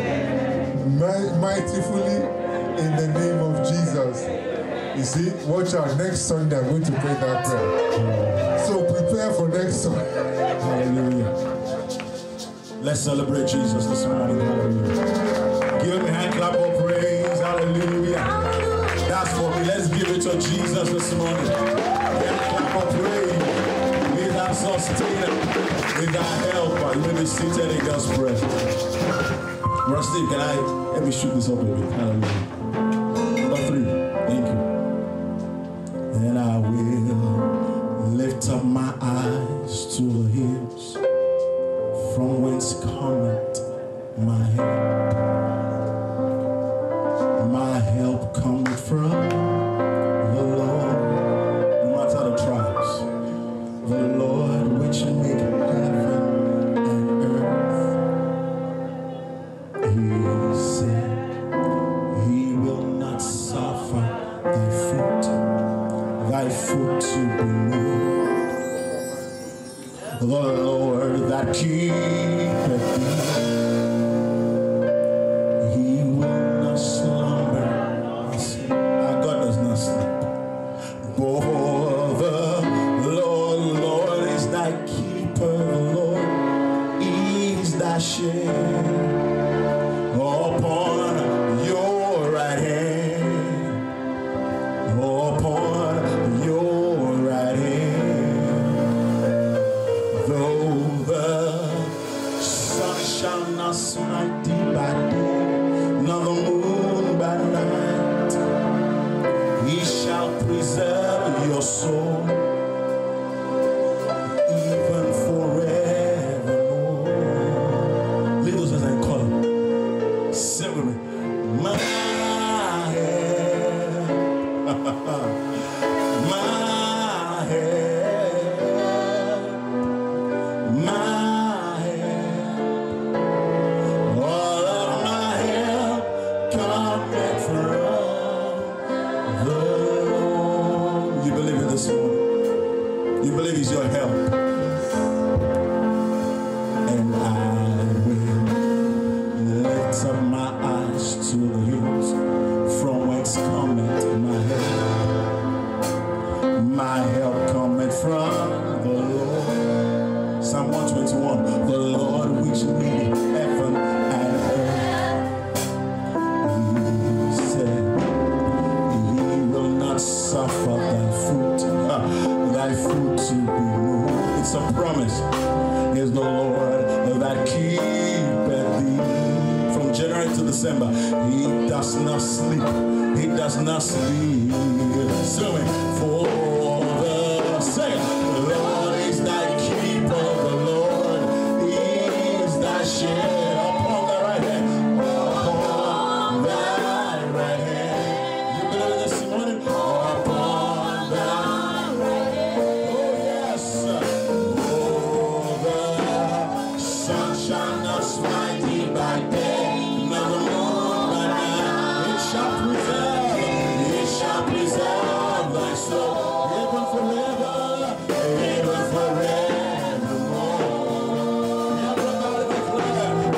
mightifully in the name of Jesus. You see, watch out, next Sunday I'm going to pray that prayer. So prepare for next Sunday.
Hallelujah. Let's celebrate Jesus this morning. Hallelujah. Give him a hand clap of praise. Hallelujah. That's for me. Let's give it to Jesus this morning. Hand clap of praise. He's our sustainer. He's our helper. You may be seated in God's presence. Brother Steve, can I let me shoot this up a bit? Hallelujah. Number three. Thank you. And I will lift up my eyes to the hills, from whence cometh my help. My help cometh from the Lord, no matter the trials. The Lord which made heaven and earth. He said, He will not suffer thy foot, thy foot to be moved. The Lord that keepeth thee, He will not slumber. Our God does not sleep. For the Lord, Lord is thy keeper. The Lord is thy shade upon your right hand, upon your right hand. Though the sun shall not smite thee by day, nor the moon by night, He shall preserve your soul, even forevermore. Lead those as I call them. Sing with me. My help, my help, my help, all of my help cometh from the Lord. You believe it this morning? You believe He's your help? And I will lift up my eyes to the hills, from whence cometh my help. My help cometh from the Lord. Psalm one twenty-one. The Lord which made heaven and earth. He said, He will not suffer thy foot, uh, thy foot to be moved. It's a promise. Is the Lord that keepeth thee. From January to December, He does not sleep. He does not sleep. So, for the sake, the Lord is thy keeper. The Lord is thy shade. Upon thy right hand, upon thy right hand. You believe this morning? Upon thy right hand. Oh yes. Oh, the sun shall not smite thee by day, nor the moon by night. It shall preserve, it shall preserve thy soul, even forever, even forevermore. Everybody declare,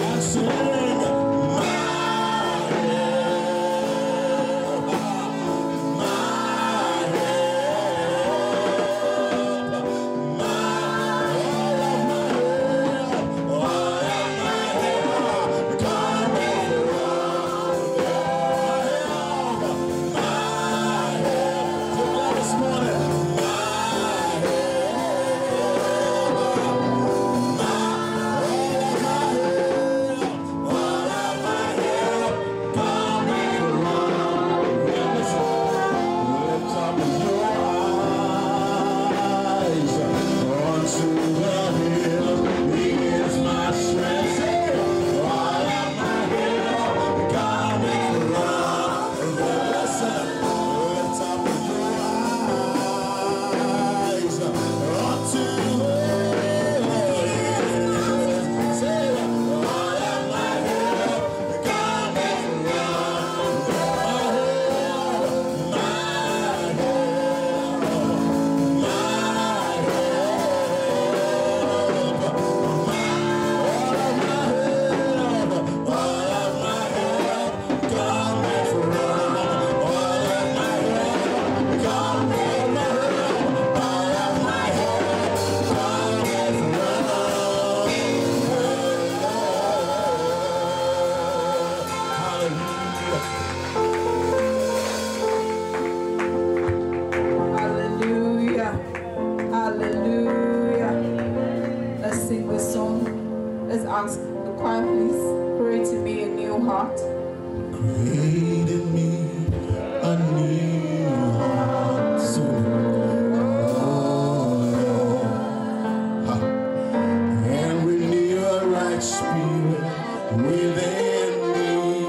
please pray to me a new heart.
Create in me a new heart. So, oh Lord, ha. And renew a right spirit within me.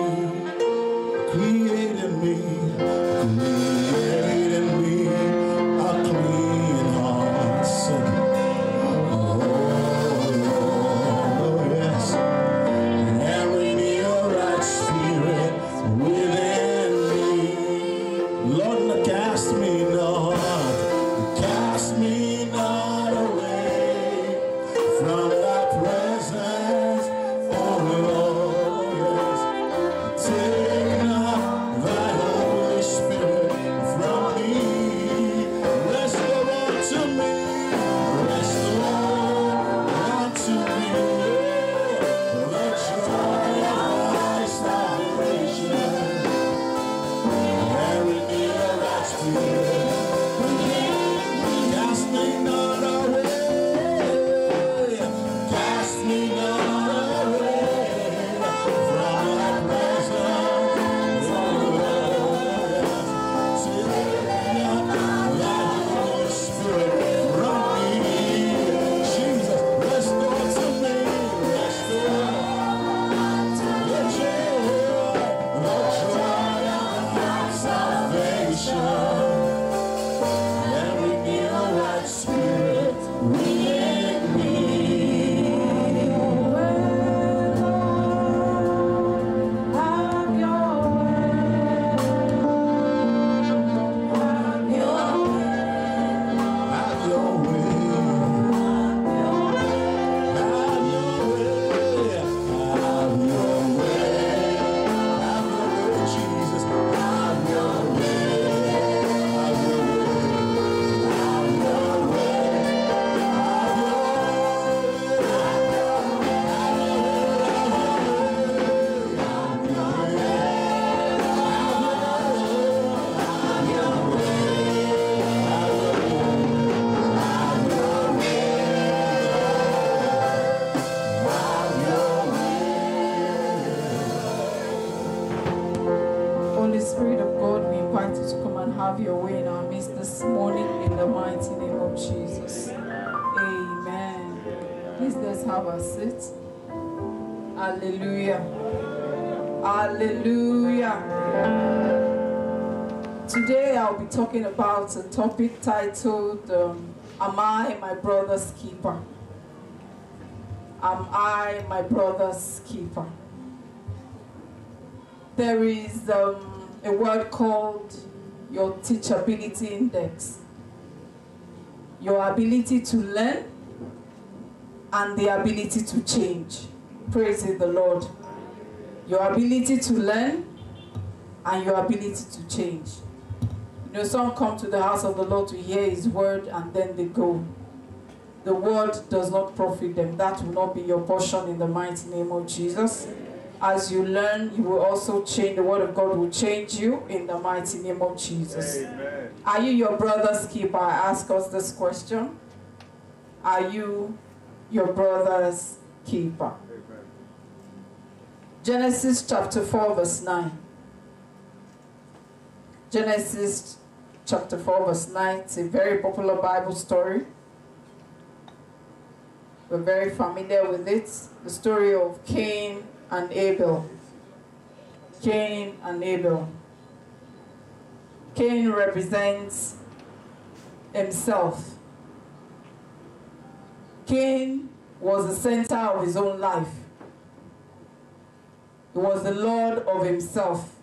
Create in me, create in me a clean heart. So, oh Lord, oh yes. And renew a right spirit within me. Lord, not cast me not, cast me not away from thy presence, oh Lord, yes. Take not thy Holy Spirit from me. Restore unto me, restore unto me the joy of thy salvation. And renew a right spirit. Cast me not away, cast me not away from thy presence, oh Lord. Take not thy Holy Spirit from me. Jesus, restore to me, restore the joy, the joy of thy salvation. And renew a right spirit within me.
Have your way. Have your way.
Have your way. Have your way. Have your way. Have your way, Jesus. Have your way. Have your way. Have your way. Have
Holy Spirit of God, we invite you to come and have your way in our midst this morning in the mighty name of Jesus. Amen. Please let's have a seat. Hallelujah. Hallelujah. Today I'll be talking about a topic titled, um, Am I my brother's keeper? Am I my brother's keeper? There is um, a word called your teachability index. Your ability to learn and the ability to change. Praise the Lord. Your ability to learn and your ability to change. You know, some come to the house of the Lord to hear his word and then they go. The word does not profit them. That will not be your portion in the mighty name of Jesus. As you learn, you will also change. The word of God will change you in the mighty name of Jesus. Amen. Are you your brother's keeper? I ask us this question. Are you your brother's keeper? Amen. Genesis chapter four verse nine. Genesis chapter four verse nine. It's a very popular Bible story. We're very familiar with it. The story of Cain and Abel. Cain and Abel. Cain represents himself. Cain was the center of his own life. He was the Lord of himself.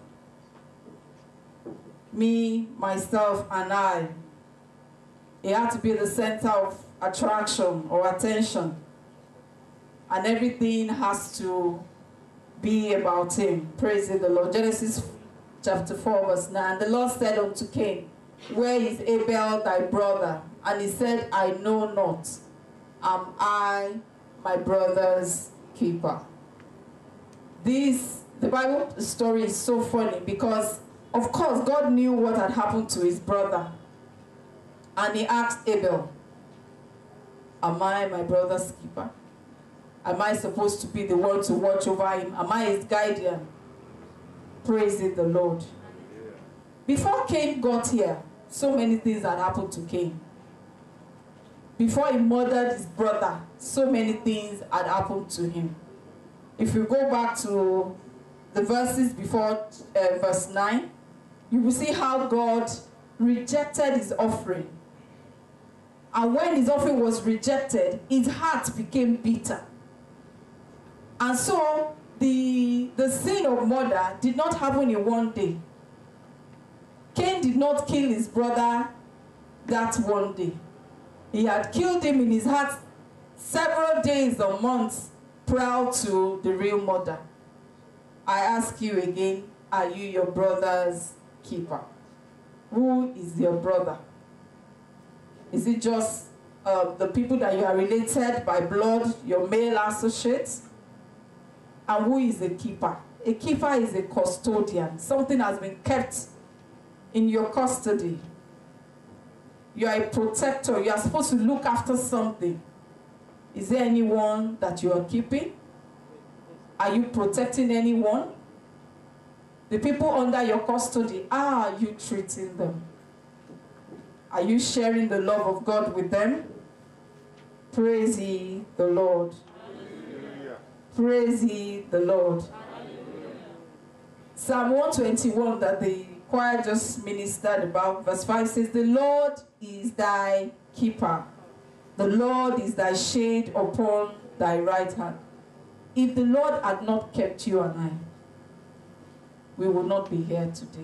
Me, myself, and I. He had to be the center of attraction or attention. And everything has to be about him. Praise the Lord. Genesis chapter four verse nine. The Lord said unto Cain, where is Abel thy brother? And he said, I know not. Am I my brother's keeper? This, the Bible story is so funny because, of course, God knew what had happened to his brother. And he asked Abel, am I my brother's keeper? Am I supposed to be the one to watch over him? Am I his guardian? Praise the Lord. Before Cain got here, so many things had happened to Cain. Before he murdered his brother, so many things had happened to him. If you go back to the verses before uh, verse nine, you will see how God rejected his offering. And when his offering was rejected, his heart became bitter. And so the, the sin of murder did not happen in one day. Cain did not kill his brother that one day. He had killed him in his heart several days or months prior to the real murder. I ask you again, are you your brother's keeper? Who is your brother? Is it just uh, the people that you are related by blood, your male associates? And who is a keeper? A keeper is a custodian. Something has been kept in your custody. You are a protector. You are supposed to look after something. Is there anyone that you are keeping? Are you protecting anyone? The people under your custody, how are you treating them? Are you sharing the love of God with them? Praise ye the Lord. Hallelujah. Praise ye the Lord. Hallelujah. Psalm one twenty-one that the choir just ministered about, verse five says, the Lord is thy keeper. The Lord is thy shade upon thy right hand. If the Lord had not kept you and I, we would not be here today.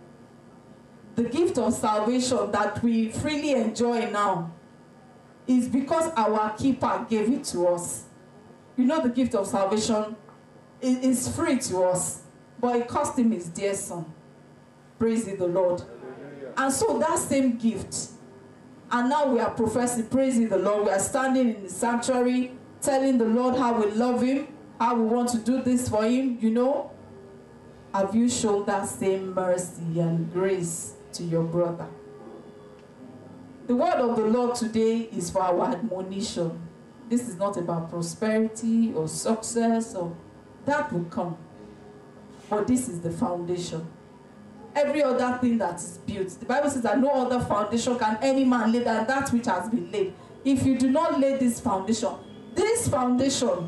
The gift of salvation that we freely enjoy now is because our keeper gave it to us. You know, the gift of salvation is free to us, but it cost him his dear son. Praise the Lord. And so that same gift, and now we are professing, praising the Lord. We are standing in the sanctuary, telling the Lord how we love him, how we want to do this for him, you know. Have you shown that same mercy and grace to your brother? The word of the Lord today is for our admonition. This is not about prosperity or success, or that will come. But this is the foundation. Every other thing that is built, the Bible says that no other foundation can any man lay than that which has been laid. If you do not lay this foundation, this foundation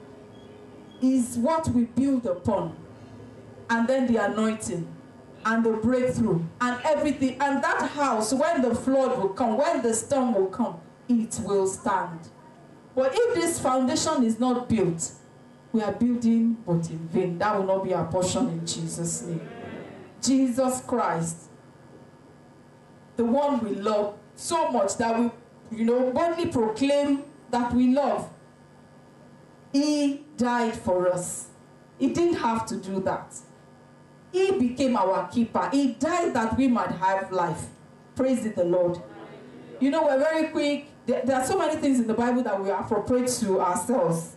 is what we build upon, and then the anointing and the breakthrough and everything, and that house, when the flood will come, when the storm will come, it will stand. But if this foundation is not built, we are building but in vain. That will not be our portion in Jesus' name. Jesus Christ, the one we love so much that we, you know, boldly proclaim that we love, he died for us. He didn't have to do that. He became our keeper. He died that we might have life. Praise the Lord. You know, we're very quick. There, there are so many things in the Bible that we appropriate to ourselves.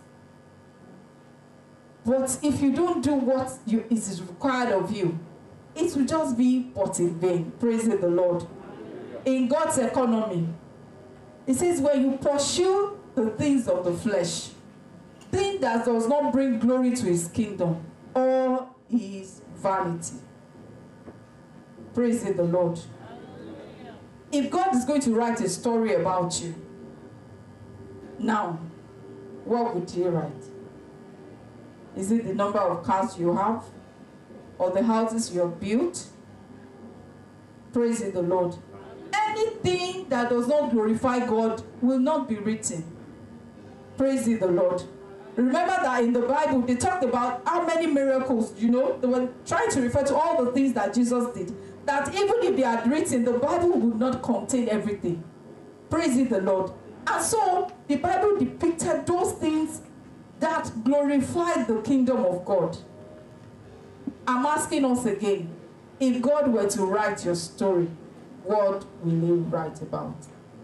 But if you don't do what you, is required of you, it will just be but in vain. Praise the Lord. In God's economy, it says when you pursue the things of the flesh, things that does not bring glory to his kingdom, all is vanity. Praise the Lord. If God is going to write a story about you, now, what would he write? Is it the number of cars you have? Or the houses you have built? Praise the Lord. Anything that does not glorify God will not be written. Praise the Lord. Remember that in the Bible, they talked about how many miracles, you know, they were trying to refer to all the things that Jesus did. That even if they had written, the Bible would not contain everything. Praise the Lord. And so, the Bible depicted those things that glorified the kingdom of God. I'm asking us again, if God were to write your story, what will he write about?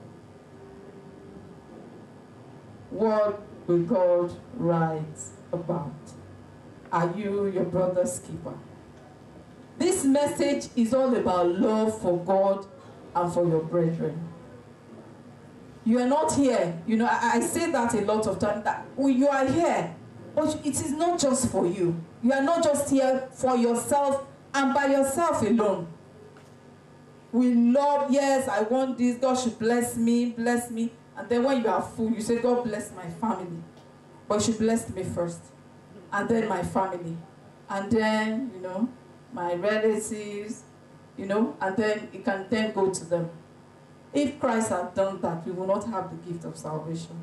What will God write about? Are you your brother's keeper? This message is all about love for God and for your brethren. You are not here. You know, I, I say that a lot of times, that well, you are here, but it is not just for you. You are not just here for yourself and by yourself alone. We love, yes, I want this, God should bless me, bless me. And then when you are full, you say, God bless my family. But you should bless me first. And then my family. And then, you know, my relatives, you know, and then it can then go to them. If Christ had done that, we will not have the gift of salvation.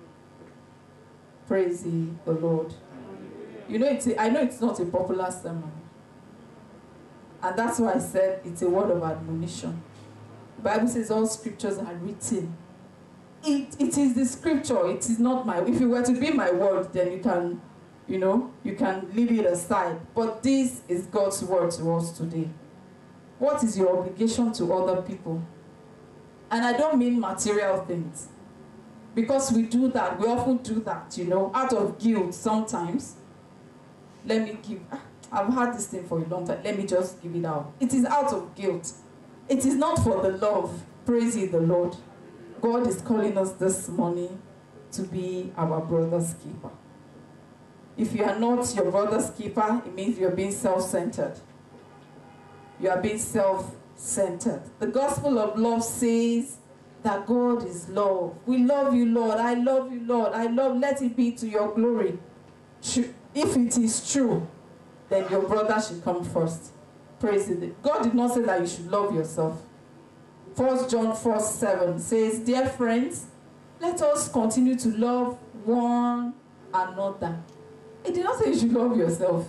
Praise ye the Lord. You know, it's a, I know it's not a popular sermon. And that's why I said it's a word of admonition. The Bible says all scriptures are written. It, it is the scripture. It is not my... If it were to be my word, then you can, you know, you can leave it aside. But this is God's word to us today. What is your obligation to other people? And I don't mean material things. Because we do that. We often do that, you know, out of guilt sometimes. Let me give... I've had this thing for a long time. Let me just give it out. It is out of guilt. It is not for the love. Praise ye the Lord. God is calling us this morning to be our brother's keeper. If you are not your brother's keeper, it means you're being self-centered. You are being self-centered. The gospel of love says that God is love. We love you, Lord. I love you, Lord. I love, let it be to your glory. If it is true, then your brother should come first. Praise it. God did not say that you should love yourself. First John four seven says, dear friends, let us continue to love one another. It did not say you should love yourself.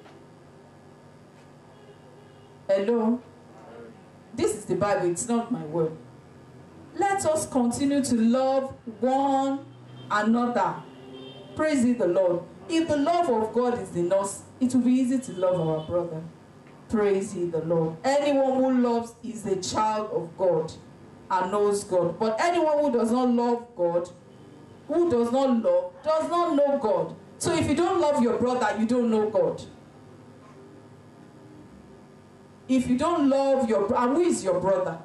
Hello? This is the Bible, it's not my word. Let us continue to love one another. Praise the Lord. If the love of God is in us, it will be easy to love our brother. Praise ye the Lord. Anyone who loves is a child of God and knows God. But anyone who does not love God, who does not love, does not know God. So if you don't love your brother, you don't know God. If you don't love your brother, and who is your brother?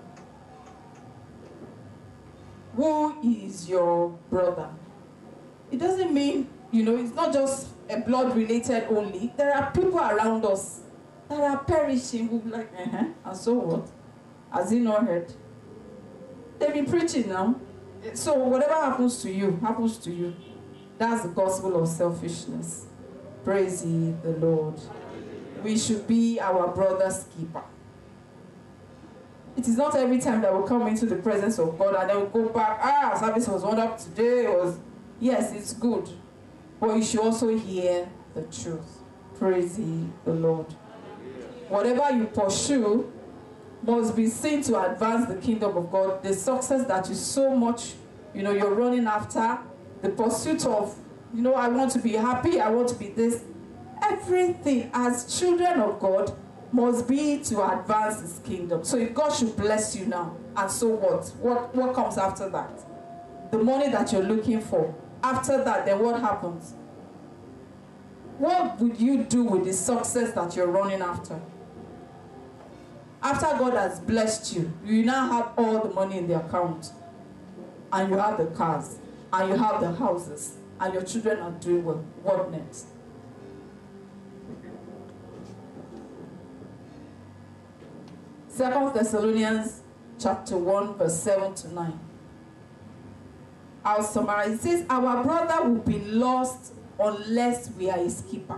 Who is your brother? It doesn't mean, you know, it's not just a blood related only. There are people around us that are perishing who be like, uh-huh, and so what? Has he not heard? They've been preaching now. So whatever happens to you, happens to you. That's the gospel of selfishness. Praise ye the Lord. We should be our brother's keeper. It is not every time that we come into the presence of God and then we go back, ah, service was wonderful today. Was yes, it's good. But you should also hear the truth. Praise ye the Lord. Whatever you pursue must be seen to advance the kingdom of God. The success that you so much, you know, you're running after, the pursuit of, you know, I want to be happy, I want to be this. Everything as children of God must be to advance his kingdom. So if God should bless you now, and so what? What, what comes after that? The money that you're looking for. After that, then what happens? What would you do with the success that you're running after? After God has blessed you, you now have all the money in the account, and you have the cars, and you have the houses, and your children are doing well. What next? Second Thessalonians chapter one, verse seven to nine. I'll summarize. It says, our brother will be lost unless we are his keeper.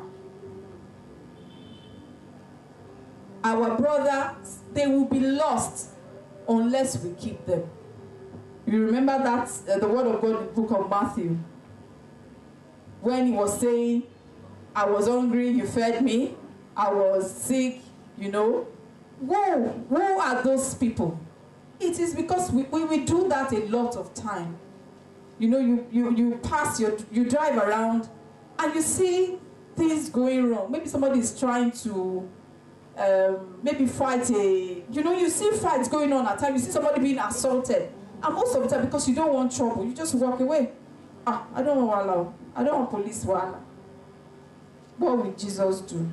Our brothers, they will be lost unless we keep them. You remember that, uh, the word of God in the book of Matthew, when he was saying, I was hungry, you fed me, I was sick, you know. Who, who are those people? It is because we, we, we do that a lot of time. You know, you, you, you pass, your, you drive around, and you see things going wrong. Maybe somebody is trying to um, maybe fight a, you know, you see fights going on at times. You see somebody being assaulted. And most of the time, because you don't want trouble, you just walk away. Ah, I don't want wala. I don't want police wala. What will Jesus do?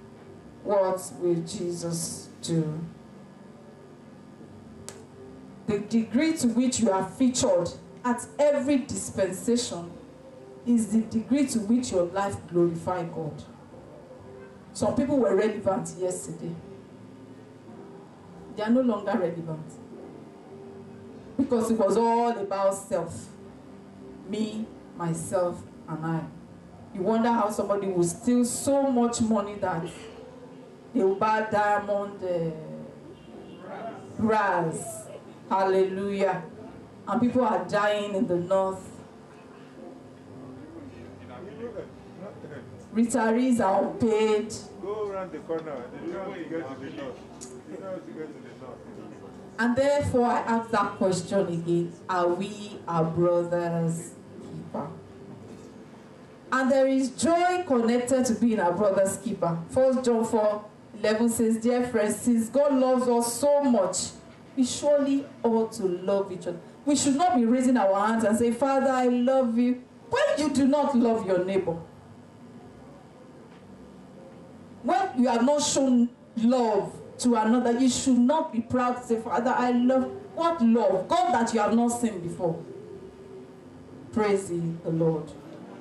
What will Jesus do? the degree to which you are featured at every dispensation is the degree to which your life glorifies God. Some people were relevant yesterday. They are no longer relevant. Because it was all about self. Me, myself, and I. You wonder how somebody will steal so much money that they will buy diamond uh, brass. Hallelujah. And people are dying in the north. Retirees are unpaid.
Go around the corner. You know you get to the north. You know you get to the north.
And therefore, I ask that question again. Are we our brother's keeper? And there is joy connected to being our brother's keeper. First John four eleven says, dear friends, since God loves us so much, we surely ought to love each other. We should not be raising our hands and say, Father, I love you, when you do not love your neighbor. When you have not shown love to another, you should not be proud to say, Father, I love. What love? God that you have not seen before. Praise the Lord.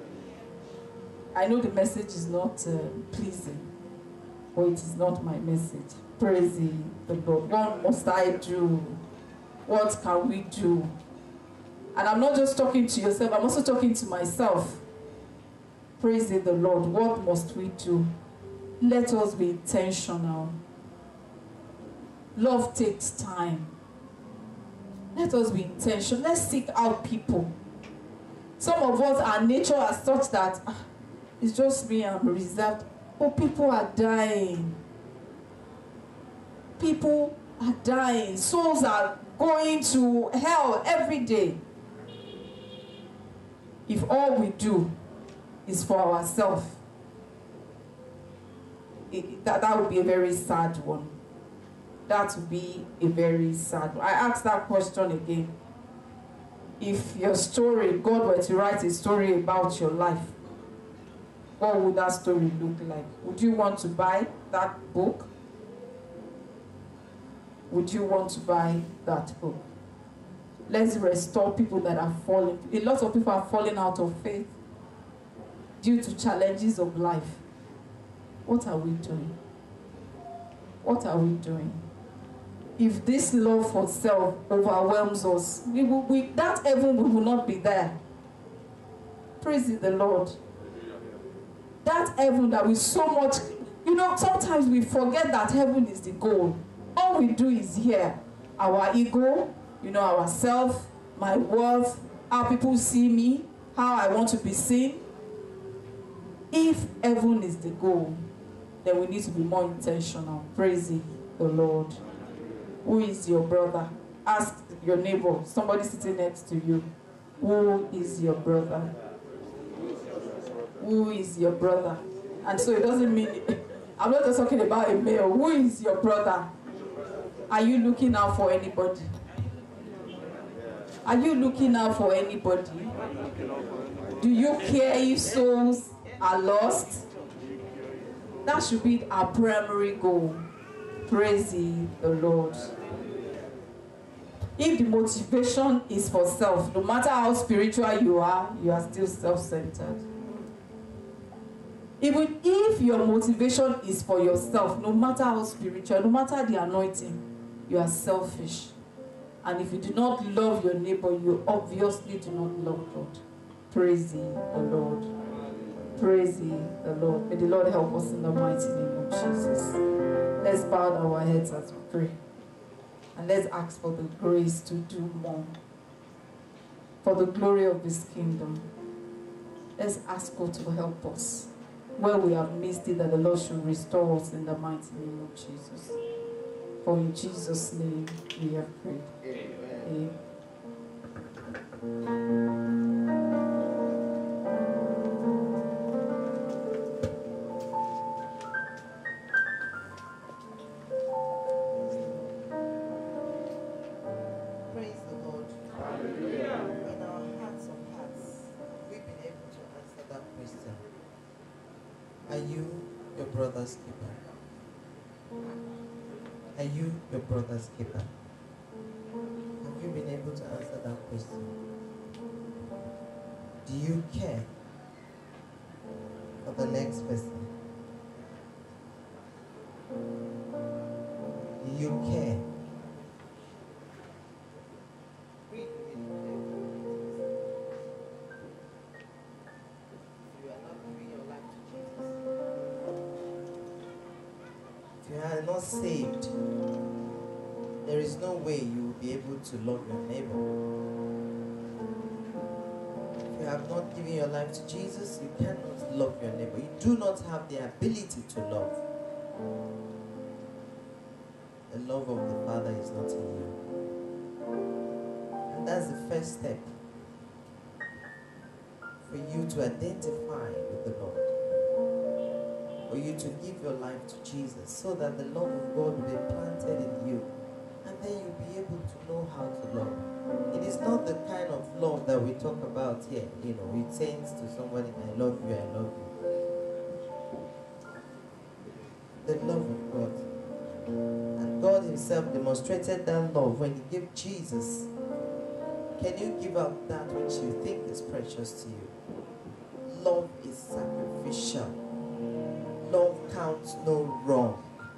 I know the message is not uh, pleasing, but it is not my message. Praise the Lord. What must I do? What can we do? And I'm not just talking to yourself, I'm also talking to myself. Praise the Lord. What must we do? Let us be intentional. Love takes time. Let us be intentional. Let's seek out people. Some of us, our nature is such that ah, it's just me, I'm reserved. But people are dying. People are dying. Souls are going to hell every day. If all we do is for ourselves, it, that, that would be a very sad one. That would be a very sad one. I asked that question again. If your story, God were to write a story about your life, what would that story look like? Would you want to buy that book? Would you want to buy that book? Let's restore people that are falling. A lot of people are falling out of faith due to challenges of life. What are we doing? What are we doing? If this love for self overwhelms us, we will, we, that heaven we will not be there. Praise the Lord. That heaven that we so much, you know, sometimes we forget that heaven is the goal. All we do is here. Our ego, you know, ourself, my worth, how people see me, how I want to be seen. If heaven is the goal, then we need to be more intentional. Praise the Lord. Who is your brother? Ask your neighbor, somebody sitting next to you. Who is your brother? Who is your brother? And so it doesn't mean, I'm not just talking about a male. Who is your brother? Are you looking out for anybody? Are you looking out for anybody? Do you care if souls are lost? That should be our primary goal. Praise the Lord. If the motivation is for self, no matter how spiritual you are, you are still self-centered. Even if your motivation is for yourself, no matter how spiritual, no matter the anointing, you are selfish. And if you do not love your neighbor, you obviously do not love God. Praise the Lord. Praise the Lord. May the Lord help us in the mighty name of Jesus. Let's bow our heads as we pray. And let's ask for the grace to do more. For the glory of His kingdom. Let's ask God to help us. Where we have missed it, that the Lord should restore us in the mighty name of Jesus. For in Jesus' name we have prayed. Amen. Amen.
Praise the Lord. Hallelujah. In our hearts of hearts, we've been able to answer that question. Are you your brother's keeper? Are you your brother's keeper? Have you been able to answer that question? Do you care for the next person? Do you care? Read, read, read. You are not giving your life to Jesus. If you are not saved, there is no way you will be able to love your neighbor. If you have not given your life to Jesus, you cannot love your neighbor. You do not have the ability to love. The love of the Father is not in you. And that's the first step for you to identify with the Lord. For you to give your life to Jesus so that the love of God will be planted in you. And then you'll be able to know how to love. It is not the kind of love that we talk about here. You know, it says to somebody, I love you, I love you. The love of God. And God himself demonstrated that love when he gave Jesus. Can you give up that which you think is precious to you? Love is sacrificial. Love counts no wrong.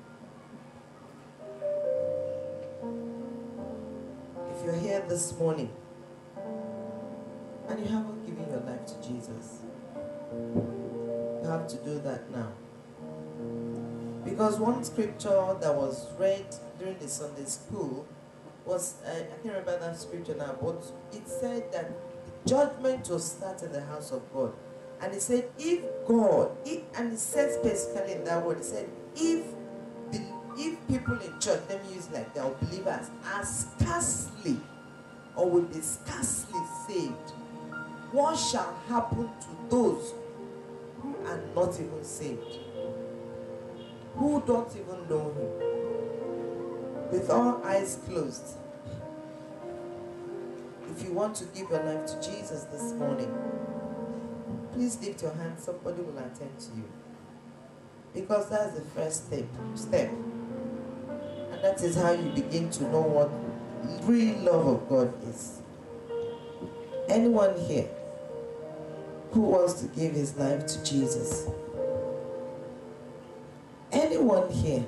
If you're here this morning and you haven't given your life to Jesus, you have to do that now. Because one scripture that was read during the Sunday school was, uh, I can't remember that scripture now, but it said that the judgment will start in the house of God. And it said, if God, if, and it said specifically in that word, it said, if if people in church, let me use like they are believers, are scarcely or will be scarcely saved, what shall happen to those who are not even saved? Who don't even know him? With all eyes closed, if you want to give your life to Jesus this morning, please lift your hand. Somebody will attend to you. Because that's the first step. Step. And that is how you begin to know what real love of God is. Anyone here who wants to give his life to Jesus? Anyone here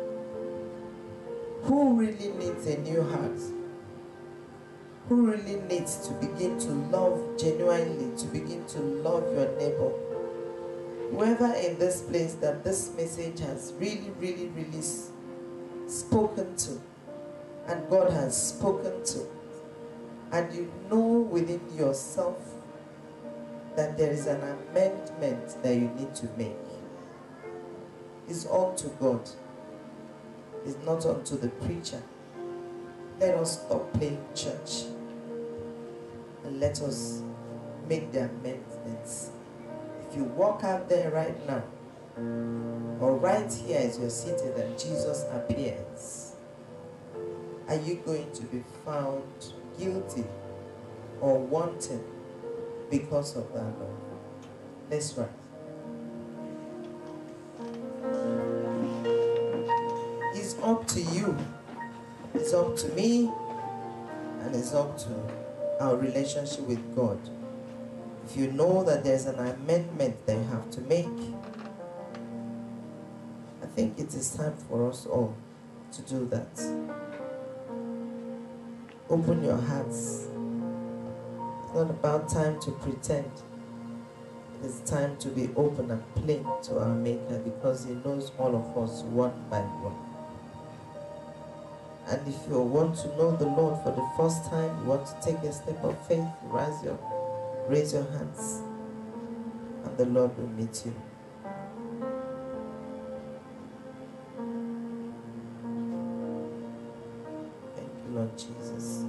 who really needs a new heart? Who really needs to begin to love genuinely, to begin to love your neighbor? Whoever in this place that this message has really, really, really spoken to, and God has spoken to, and you know within yourself that there is an amendment that you need to make, is unto God, is not unto the preacher. Let us stop playing church and let us make the amendments. If you walk out there right now, or right here as you're seated and Jesus appears, are you going to be found guilty or wanting because of that love? Let's rise. It's up to you. It's up to me, and it's up to our relationship with God. If you know that there's an amendment that you have to make, I think it is time for us all to do that. Open your hearts. It's not about time to pretend. It is time to be open and plain to our Maker, because he knows all of us one by one. And if you want to know the Lord for the first time, you want to take a step of faith, raise your, raise your hands, and the Lord will meet you. Thank you, Lord Jesus.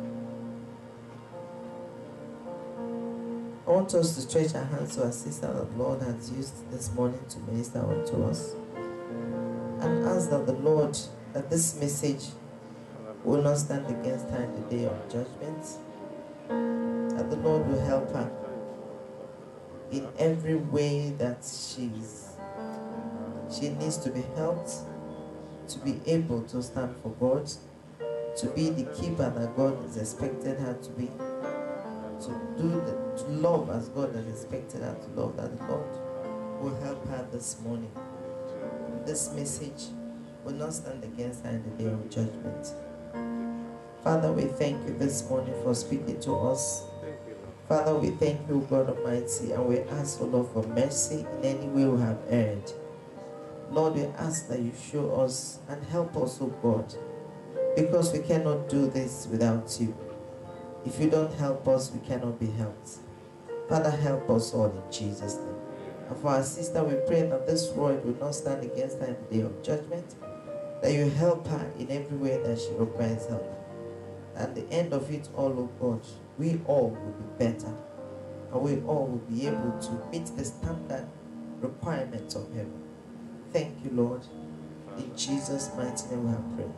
I want us to stretch our hands to our sister that the Lord has used this morning to minister unto us, and ask that the Lord, that this message will not stand against her in the day of judgment, that the Lord will help her in every way that she's, she needs to be helped to be able to stand for God to be the keeper that God has expected her to be, to do the, to love as God has expected her to love, that the Lord will help her this morning. This message will not stand against her in the day of judgment. Father, we thank you this morning for speaking to us. Father, we thank you, God Almighty, and we ask, O Lord, for mercy in any way we have erred. Lord, we ask that you show us and help us, O God, because we cannot do this without you. If you don't help us, we cannot be helped. Father, help us all in Jesus' name. And for our sister, we pray that this word will not stand against her in the day of judgment, that you help her in every way that she requires help. At the end of it all, O God, we all will be better, and we all will be able to meet the standard requirements of heaven. Thank you, Lord. In Jesus' mighty name we have prayed.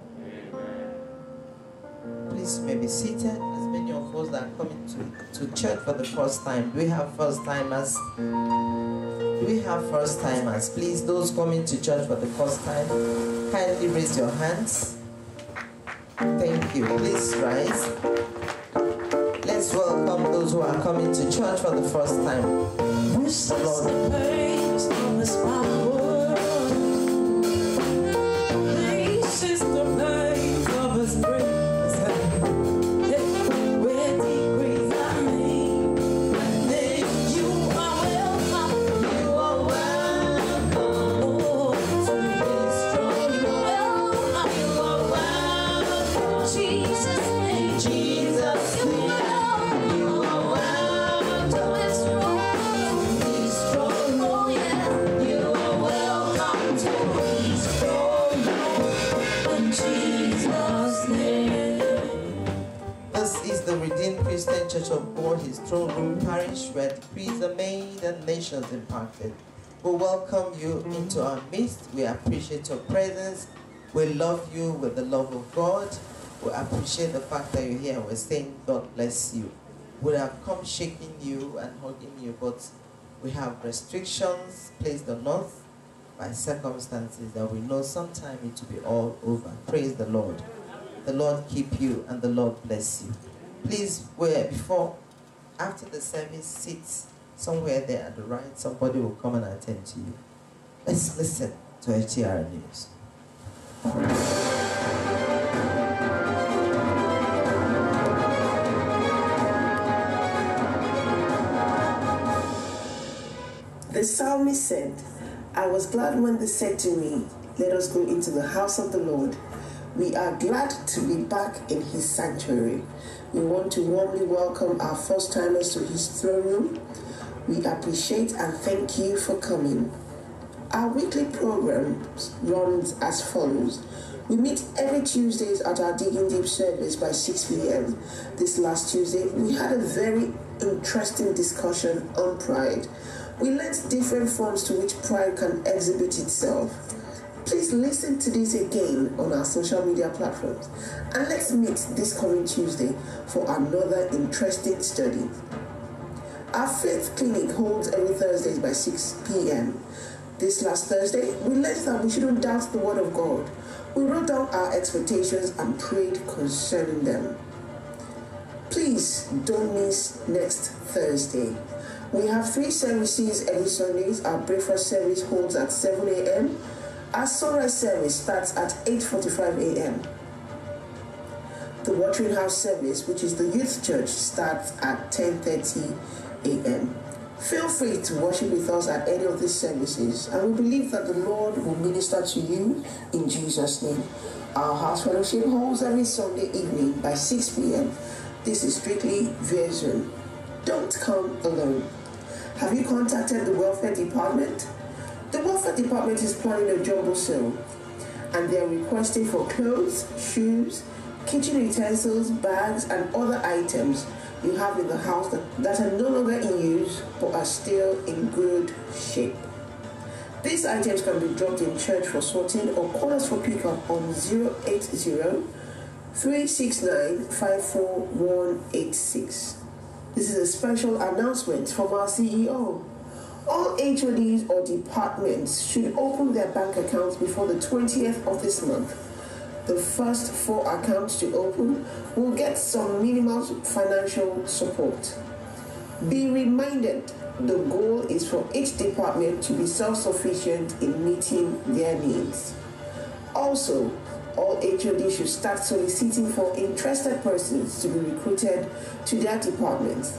Please, you may be seated. As many of us that are coming to, to church for the first time, do we have first timers? Do we have first timers? Please, those coming to church for the first time, kindly raise your hands. Thank you. Please rise. Let's welcome those who are coming to church for the first time.
This is the praise of His power. This is the praise of His grace. Where degrees are made, and then you are welcome. You are welcome. Oh, to be strong, you are welcome. You are welcome. Jesus' name, Jesus' name. You are welcome to be strong, to be strong. Oh yeah, you are welcome to be strong. In Jesus' name.
This is the Redeemed Christian Church of God, His throne room parish, where decrees are made and nations impacted. We welcome you into our midst. We appreciate your presence. We love you with the love of God. We appreciate the fact that you're here. We're saying, God bless you. We have come shaking you and hugging you, but we have restrictions placed on us by circumstances that we know sometime it will be all over. Praise the Lord. The Lord keep you and the Lord bless you. Please, where before, after the service, sit somewhere there at the right. Somebody will come and attend to you. Let's listen to H T R News.
The psalmist said, I was glad when they said to me, let us go into the house of the Lord. We are glad to be back in His sanctuary. We want to warmly welcome our first-timers to His throne room. We appreciate and thank you for coming. Our weekly program runs as follows. We meet every Tuesdays at our Digging Deep service by six p m This last Tuesday, we had a very interesting discussion on pride. We learned different forms to which pride can exhibit itself. Please listen to this again on our social media platforms. And let's meet this coming Tuesday for another interesting study. Our faith clinic holds every Thursdays by six p m This last Thursday, we learned that we shouldn't doubt the Word of God. We wrote down our expectations and prayed concerning them. Please don't miss next Thursday. We have three services every Sundays. Our breakfast service holds at seven a m Our sunrise service starts at eight forty-five a m The Watering House service, which is the youth church, starts at ten thirty a m Feel free to worship with us at any of these services, and we believe that the Lord will minister to you in Jesus' name. Our house fellowship holds every Sunday evening by six p m This is strictly via Zoom. Don't come alone. Have you contacted the welfare department? The welfare department is planning a jumbo sale, and they are requesting for clothes, shoes, kitchen utensils, bags, and other items you have in the house that, that are no longer in use but are still in good shape. These items can be dropped in church for sorting or call us for pickup on zero eight zero, three six nine, five four one eight six. This is a special announcement from our C E O. All H O Ds or departments should open their bank accounts before the twentieth of this month. the first four accounts to open will get some minimal financial support. Be reminded, the goal is for each department to be self-sufficient in meeting their needs. Also, all H O Ds should start soliciting for interested persons to be recruited to their departments.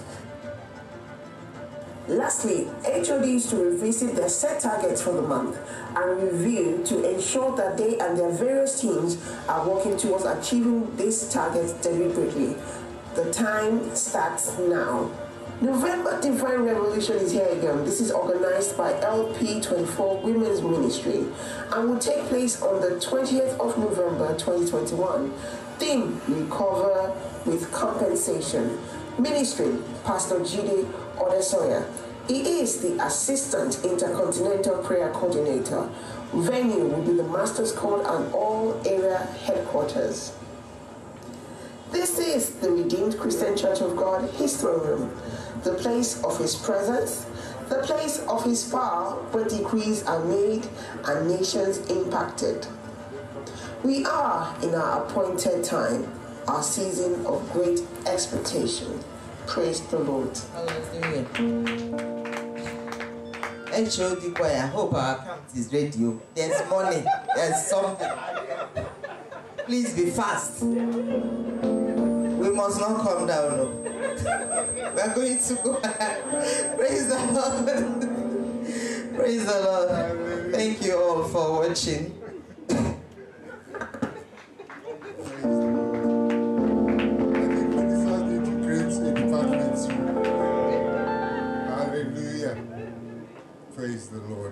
Lastly, H O Ds to revisit their set targets for the month and review to ensure that they and their various teams are working towards achieving these targets deliberately. The time starts now. November Divine Revolution is here again. This is organized by L P twenty-four Women's Ministry and will take place on the twentieth of November twenty twenty-one. Theme: Recover with Compensation. Ministry: Pastor Jide Odesoya. He is the Assistant Intercontinental Prayer Coordinator. Venue will be the Master's Court and all area headquarters. This is the Redeemed Christian Church of God, His throne room, the place of His presence, the place of His power where decrees are made and nations impacted. We are in our appointed time, our season of great expectation. Praise the Lord.
Hallelujah. H O D choir, I hope our account is ready. There's money, there's something. Please be fast. We must not come down. No. We are going to go. Praise the Lord. Praise the Lord. Thank you all for watching.
Praise the Lord.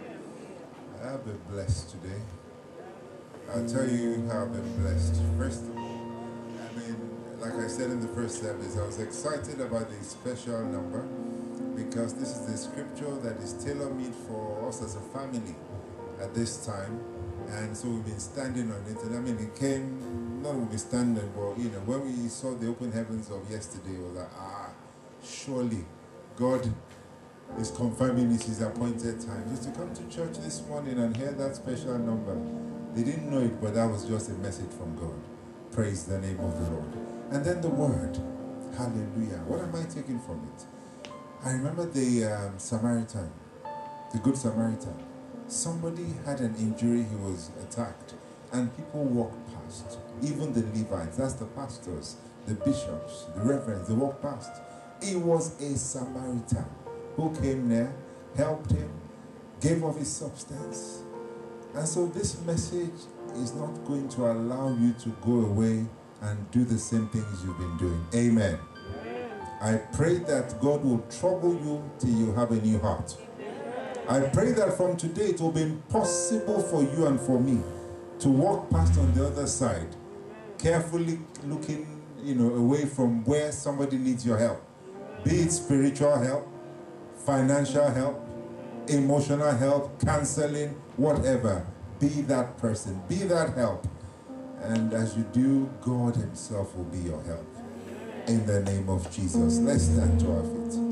I have been blessed today. I'll tell you how I've been blessed. First of all, I mean, like I said in the first service, I was excited about the special number because this is the scripture that is tailor-made for us as a family at this time. And so we've been standing on it. And I mean, it came, not we'll be standing, but you know, when we saw the open heavens of yesterday, we were like, ah, surely God is confirming it's His appointed time. Just to come to church this morning and hear that special number. They didn't know it, but that was just a message from God. Praise the name of the Lord. And then the word. Hallelujah. What am I taking from it? I remember the um, Samaritan, the Good Samaritan. Somebody had an injury, he was attacked, and people walked past. Even the Levites, that's the pastors, the bishops, the reverends, they walked past. It was a Samaritan who came there, helped him, gave of his substance. And so this message is not going to allow you to go away and do the same things you've been doing. Amen. Amen. I pray that God will trouble you till you have a new heart. I pray that from today it will be impossible for you and for me to walk past on the other side, carefully looking, you know, away from where somebody needs your help. Be it spiritual help, financial help, emotional help, counseling, whatever. Be that person, be that help. And as you do, God Himself will be your help. In the name of Jesus. Let's stand to our feet.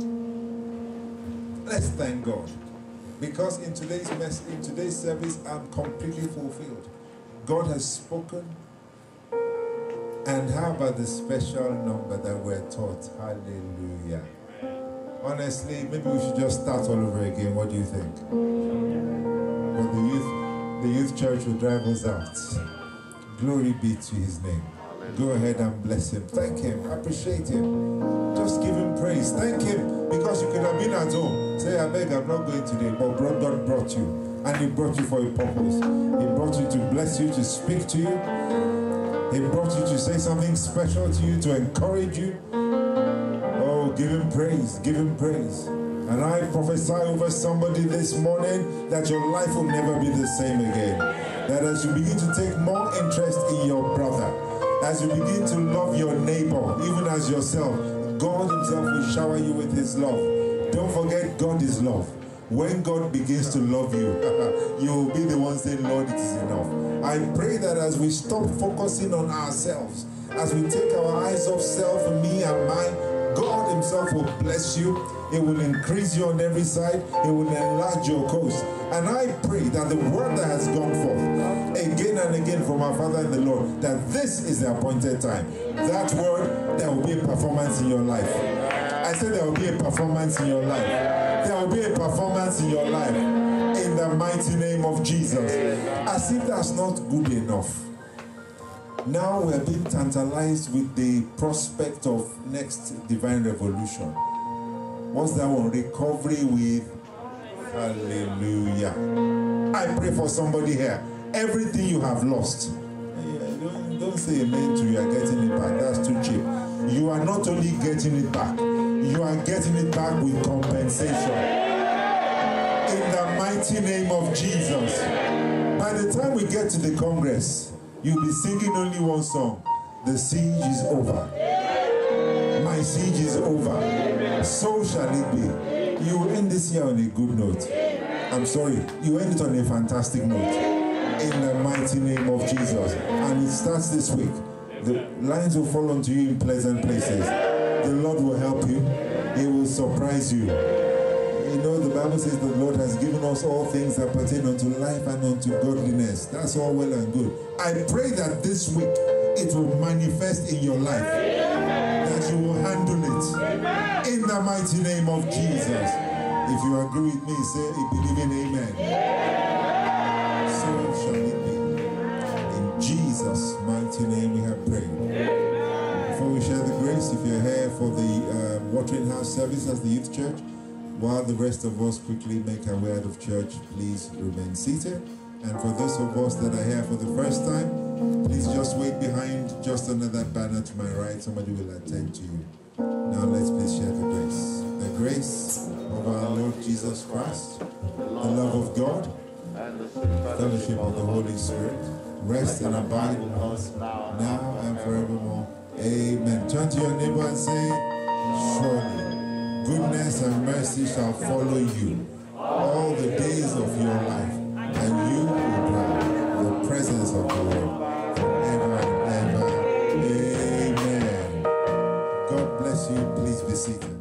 Let's thank God. Because in today's mess, in today's service, I'm completely fulfilled. God has spoken. And how about the special number that we're taught? Hallelujah. Honestly, maybe we should just start all over again. What do you think? But the youth, the youth church will drive us out. Glory be to His name. Go ahead and bless Him. Thank Him. Appreciate Him. Just give Him praise. Thank Him. Because you could have been at home. Say, I beg, I'm not going today. But God brought you. And He brought you for a purpose. He brought you to bless you, to speak to you. He brought you to say something special to you, to encourage you. Oh, give Him praise. Give Him praise. And I prophesy over somebody this morning that your life will never be the same again. That as you begin to take more interest in your brother, as you begin to love your neighbor, even as yourself, God Himself will shower you with His love. Don't forget, God is love. When God begins to love you, you will be the one saying, Lord, it is enough. I pray that as we stop focusing on ourselves, as we take our eyes off self, me and mine, God Himself will bless you. It will increase you on every side. It will enlarge your coast. And I pray that the word that has gone forth again and again from our Father in the Lord, that this is the appointed time. That word, there will be a performance in your life. I said there will be a performance in your life. There will be a performance in your life. In the mighty name of Jesus. As if that's not good enough. Now we're being tantalized with the prospect of next divine revolution. What's that one? Recovery with hallelujah. I pray for somebody here. Everything you have lost. Don't, don't say amen to you are getting it back. That's too cheap. You are not only getting it back, you are getting it back with compensation. In the mighty name of Jesus. By the time we get to the Congress, you'll be singing only one song. The siege is over. My siege is over. So shall it be. You will end this year on a good note. I'm sorry. You end it on a fantastic note. In the mighty name of Jesus. And it starts this week. The lines will fall onto you in pleasant places. The Lord will help you. He will surprise you. You know, the Bible says the Lord has given us all things that pertain unto life and unto godliness. That's all well and good. I pray that this week it will manifest in your life. That you will handle it. In the mighty name of Jesus. If you agree with me, say, believe in amen. So shall it be. In Jesus' mighty name we have prayed. Before we share the grace, if you're here for the uh, watering house service as the youth church, while the rest of us quickly make our way out of church, please remain seated. And for those of us that are here for the first time, please just wait behind, just under that banner to my right. Somebody will attend to you. Now let's please share the grace. The grace of our Lord Jesus Christ, the love of God, and the fellowship of the Holy Spirit, rest and abide with us now and forevermore. Amen. Turn to your neighbor and say, surely goodness and mercy shall follow you all the days of your life, and you will dwell in the presence of the Lord forever and ever. Amen. God bless you. Please be seated.